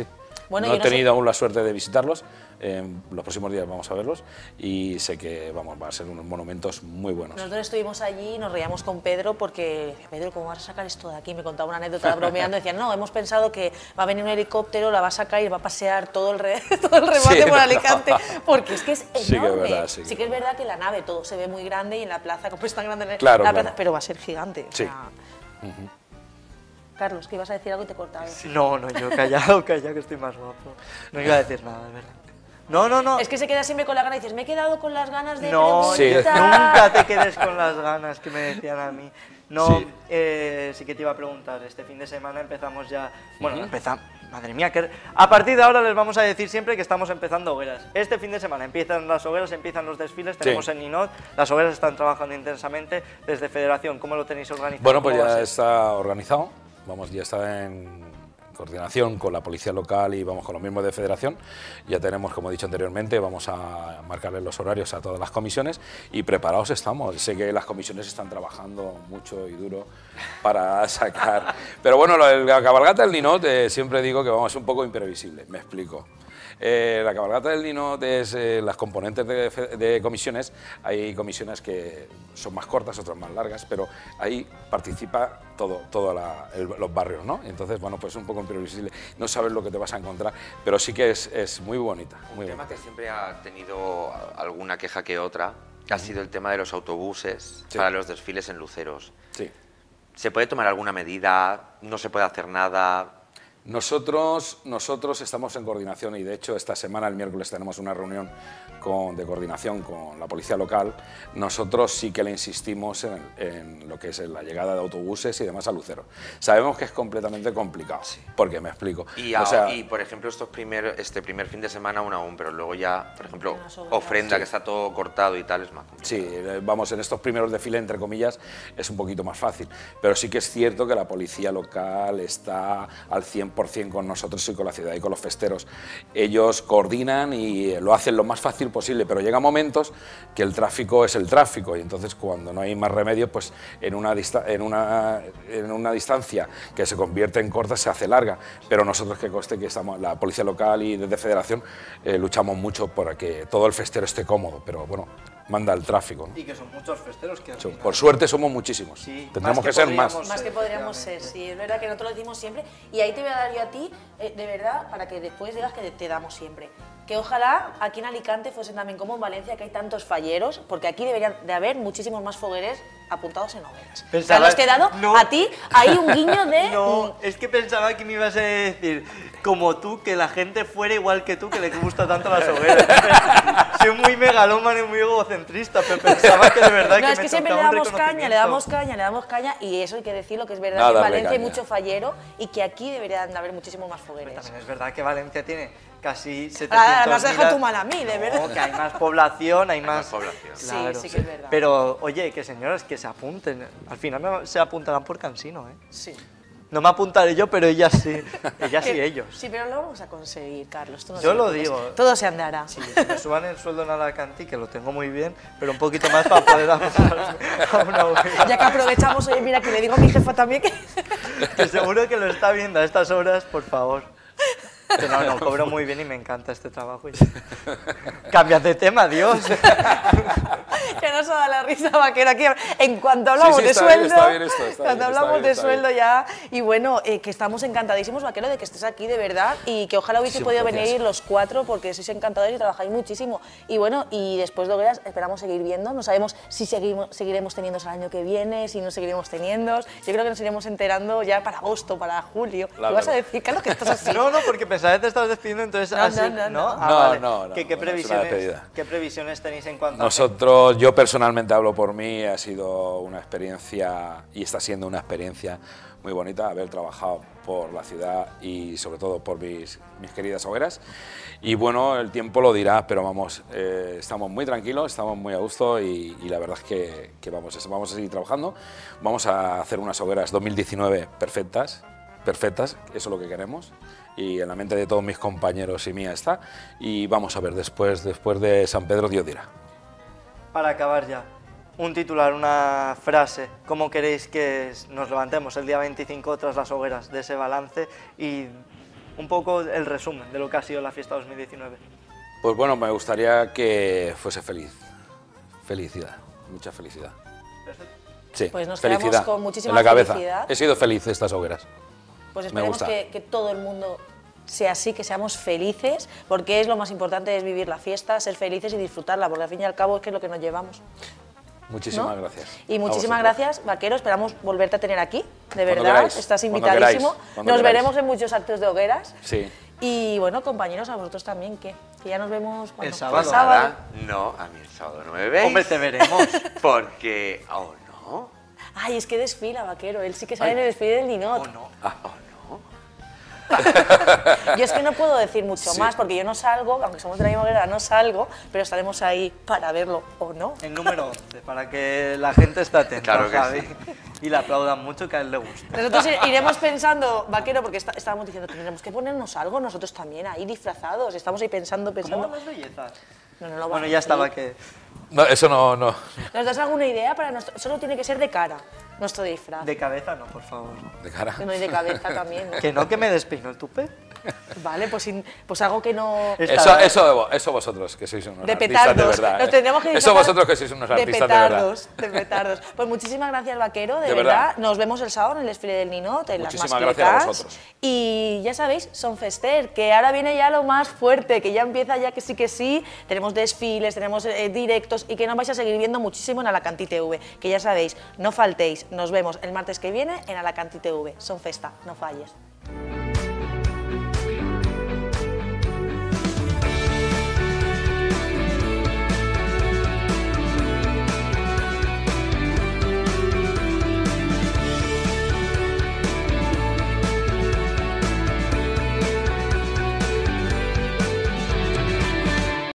Bueno, no he yo no tenido sé- aún la suerte de visitarlos, en los próximos días vamos a verlos y sé que vamos, va a ser unos monumentos muy buenos. Nosotros estuvimos allí y nos reíamos con Pedro porque decía, Pedro, ¿cómo vas a sacar esto de aquí? Me contaba una anécdota bromeando, decían, no, hemos pensado que va a venir un helicóptero, la va a sacar y va a pasear todo el, re todo el remate Sí, por no. Alicante, porque es que es enorme. Sí que es verdad, sí que Sí que es verdad que la nave todo se ve muy grande y en la plaza, como es tan grande en Claro, la claro. plaza, pero va a ser gigante. o Sí. sea, Ujú. Carlos, que ibas a decir algo y te cortaba. No, no, yo callado, callado, que estoy más guapo. No iba a decir nada, de verdad. No, no, no. Es que se queda siempre con la gana y dices, me he quedado con las ganas de No, preguntar. nunca te quedes con las ganas que me decían a mí. No, Sí. sí. Eh, sí que te iba a preguntar, este fin de semana empezamos ya... Bueno, Ujú. empezamos... Madre mía, que... A partir de ahora les vamos a decir siempre que estamos empezando hogueras. Este fin de semana empiezan las hogueras, empiezan los desfiles, tenemos Sí. en Ninot, las hogueras están trabajando intensamente desde Federación. ¿Cómo lo tenéis organizado? Bueno, pues ¿Cómo va a ya ser? está organizado, vamos, ya está en coordinación con la policía local y vamos con los mismos de federación. Ya tenemos, como he dicho anteriormente, vamos a marcarle los horarios a todas las comisiones y preparados estamos. Sé que las comisiones están trabajando mucho y duro para sacar... Pero bueno, lo de la cabalgata del Ninot, eh, siempre digo que vamos, es un poco imprevisible, me explico. Eh, la cabalgata del Ninot es eh, las componentes de, fe- de comisiones. Hay comisiones que son más cortas, otras más largas, pero ahí participa todo, todo la- el- los barrios, ¿no? Entonces, bueno, pues es un poco imprevisible. No sabes lo que te vas a encontrar, pero sí que es, es muy bonita. Muy Un tema bonita. que siempre ha tenido alguna queja que otra ha sido el tema de los autobuses Sí. para los desfiles en luceros. Sí. ¿Se puede tomar alguna medida? ¿No se puede hacer nada? Nosotros, nosotros estamos en coordinación y de hecho esta semana, el miércoles, tenemos una reunión con, de coordinación con la policía local. Nosotros sí que le insistimos en, en lo que es la llegada de autobuses y demás a Lucero. Sabemos que es completamente complicado, porque me explico. Y, O a- sea, y, por ejemplo, estos primer, este primer fin de semana aún aún, pero luego ya, por ejemplo, Las hogueras. ofrenda, Sí. que está todo cortado y tal, es más complicado. Sí, eh, vamos, en estos primeros desfiles, entre comillas, es un poquito más fácil. Pero sí que es cierto que la policía local está al cien por cien con nosotros y con la ciudad y con los festeros. Ellos coordinan y lo hacen lo más fácil posible, pero llega momentos que el tráfico es el tráfico y entonces cuando no hay más remedio, pues en una, dista- en una, en una distancia que se convierte en corta se hace larga. Pero nosotros, que conste que estamos, la policía local y desde Federación, eh, luchamos mucho para que todo el festero esté cómodo, pero bueno, manda el tráfico, ¿no? Y que son muchos festeros que al So- final- Por suerte somos muchísimos. Sí, Tendremos más que, que ser más. podríamos Más que podríamos ser, sí, es verdad que nosotros lo decimos siempre. Y ahí te voy a dar yo a ti, eh, de verdad, para que después digas que te damos siempre. Que ojalá aquí en Alicante fuesen también como en Valencia, que hay tantos falleros, porque aquí deberían de haber muchísimos más fogueres apuntados en hogueras. Pensaba- Carlos, te he dado no. a ti ahí un guiño de... No, es que pensaba que me ibas a decir, como tú, que la gente fuera igual que tú, que le gusta tanto las hogueras. Soy muy megalómano y muy egocentrista, pero pensaba que de verdad No, que es me que siempre le tocaba un damos caña, le reconocimiento. damos caña, le damos caña, y eso hay que decirlo, que es verdad Nada, que en darle Valencia hay caña. mucho fallero y que aquí deberían de haber muchísimos más fogueres. También es verdad que Valencia tiene casi setecientos Ahora me has dejado tú mal a mí, de verdad. No, que hay más población, hay más... población. Sí, Claro. sí que es verdad. Pero, oye, que señoras, que se apunten. Al final me- se apuntarán por Cansino, ¿eh? Sí. No me apuntaré yo, pero ellas sí. Ellas y Que- ellos. Sí, pero lo vamos a conseguir, Carlos. tú no Yo te lo preocupes. digo. Todo se andará. Sí, que me suban el sueldo en Alacantí, que lo tengo muy bien, pero un poquito más para poder apuntarme a una hoguera. Ya que aprovechamos, oye, mira, que le digo a mi jefa también que... Que seguro que lo está viendo a estas horas, por favor. Que no, no, cobro muy bien y me encanta este trabajo. y- Cambias de tema, Dios. que nos ha dado la risa vaquera aquí. En cuanto hablamos Sí, sí, de está bien, sueldo, está bien esto, está cuando bien, está hablamos bien, de está sueldo bien. ya, y bueno, eh, que estamos encantadísimos, vaquero, de que estés aquí de verdad y que ojalá hubiese Sí, podido gracias. venir los cuatro porque sois encantadores y trabajáis muchísimo. Y bueno, y después de hogueras esperamos seguir viendo, no sabemos si seguimos, seguiremos teniendo el año que viene, si no seguiremos teniendo. Yo creo que nos iremos enterando ya para agosto, para julio. La ¿Qué vas a verdad. decir, Carlos, que estás así? No, no, porque pensaba que te estabas despidiendo, entonces No, así, no, no, no. Ah, No, vale. no, no, ¿Qué, qué no, es una previsiones, despedida. ¿Qué previsiones tenéis en cuanto a... Nosotros, yo personalmente hablo por mí, ha sido una experiencia y está siendo una experiencia muy bonita haber trabajado por la ciudad y sobre todo por mis, mis queridas hogueras. Y bueno, el tiempo lo dirá, pero vamos, eh, estamos muy tranquilos, estamos muy a gusto y, y la verdad es que, que vamos, vamos a seguir trabajando. Vamos a hacer unas hogueras dos mil diecinueve perfectas, perfectas, eso es lo que queremos. Y en la mente de todos mis compañeros y mía está. Y vamos a ver, después, después de San Pedro, Dios dirá. Para acabar ya, un titular, una frase, ¿cómo queréis que nos levantemos el día veinticinco tras las hogueras de ese balance y un poco el resumen de lo que ha sido la fiesta dos mil diecinueve. Pues bueno, me gustaría que fuese feliz. Felicidad, mucha felicidad. Sí, Pues nos felicidad. quedamos con muchísima en la cabeza. felicidad. He sido feliz estas hogueras. Pues Me esperemos gusta. que, que todo el mundo sea así, que seamos felices, porque es lo más importante, es vivir la fiesta, ser felices y disfrutarla, porque al fin y al cabo es que es lo que nos llevamos. Muchísimas ¿no? gracias. Y A muchísimas vosotros. gracias, Vaquero, esperamos volverte a tener aquí, de Cuando verdad, queráis, estás cuando invitadísimo. queráis, cuando Nos queráis. veremos en muchos actos de hogueras. Sí. Y bueno, compañeros, a vosotros también, ¿qué? Que ya nos vemos bueno, El sábado. Pues nada, no, a mí el sábado no me veis. Hombre, te veremos. Porque, oh no. Ay, es que desfila, Vaquero, él sí que sale Ay. en el desfile del Ninot. Oh, no. Ah, oh, no. Yo es que no puedo decir mucho Sí. más, porque yo no salgo, aunque somos de la misma hoguera, no salgo, pero estaremos ahí para verlo, ¿o no? El número once, para que la gente esté atenta, Claro que Javi. sí. Y le aplaudan mucho, que a él le gusta. Nosotros iremos pensando, Vaquero, porque está- estábamos diciendo, tendremos que ponernos algo nosotros también, ahí disfrazados, estamos ahí pensando, pensando. ¿Cómo las bellezas? No, no lo Bueno, vamos ya a estaba decir. que... No, eso no, no. ¿Nos das alguna idea para nuestro...? Solo tiene que ser de cara, nuestro disfraz. De cabeza no, por favor. De cara. No, y de cabeza también, ¿no? Que no, que me despeino el tupe. Vale, pues, sin- pues algo que no... Eso, eso, eso vosotros, que sois unos De artistas de petardos. verdad. Nos ¿eh? tendríamos que Eso disfrazar vosotros que sois unos de artistas de verdad. petardos, de petardos. Pues muchísimas gracias, Vaquero, de, De verdad. verdad. Nos vemos el sábado en el desfile del Ninot, en las Muchísimas mascletas. gracias a vosotros. Y ya sabéis, son Fester, que ahora viene ya lo más fuerte, que ya empieza ya que sí que sí. Tenemos desfiles, tenemos eh, directos y que nos vais a seguir viendo muchísimo en Alacanti T V. Que ya sabéis, no faltéis. Nos vemos el martes que viene en Alacanti T V. Son Festa, no falles.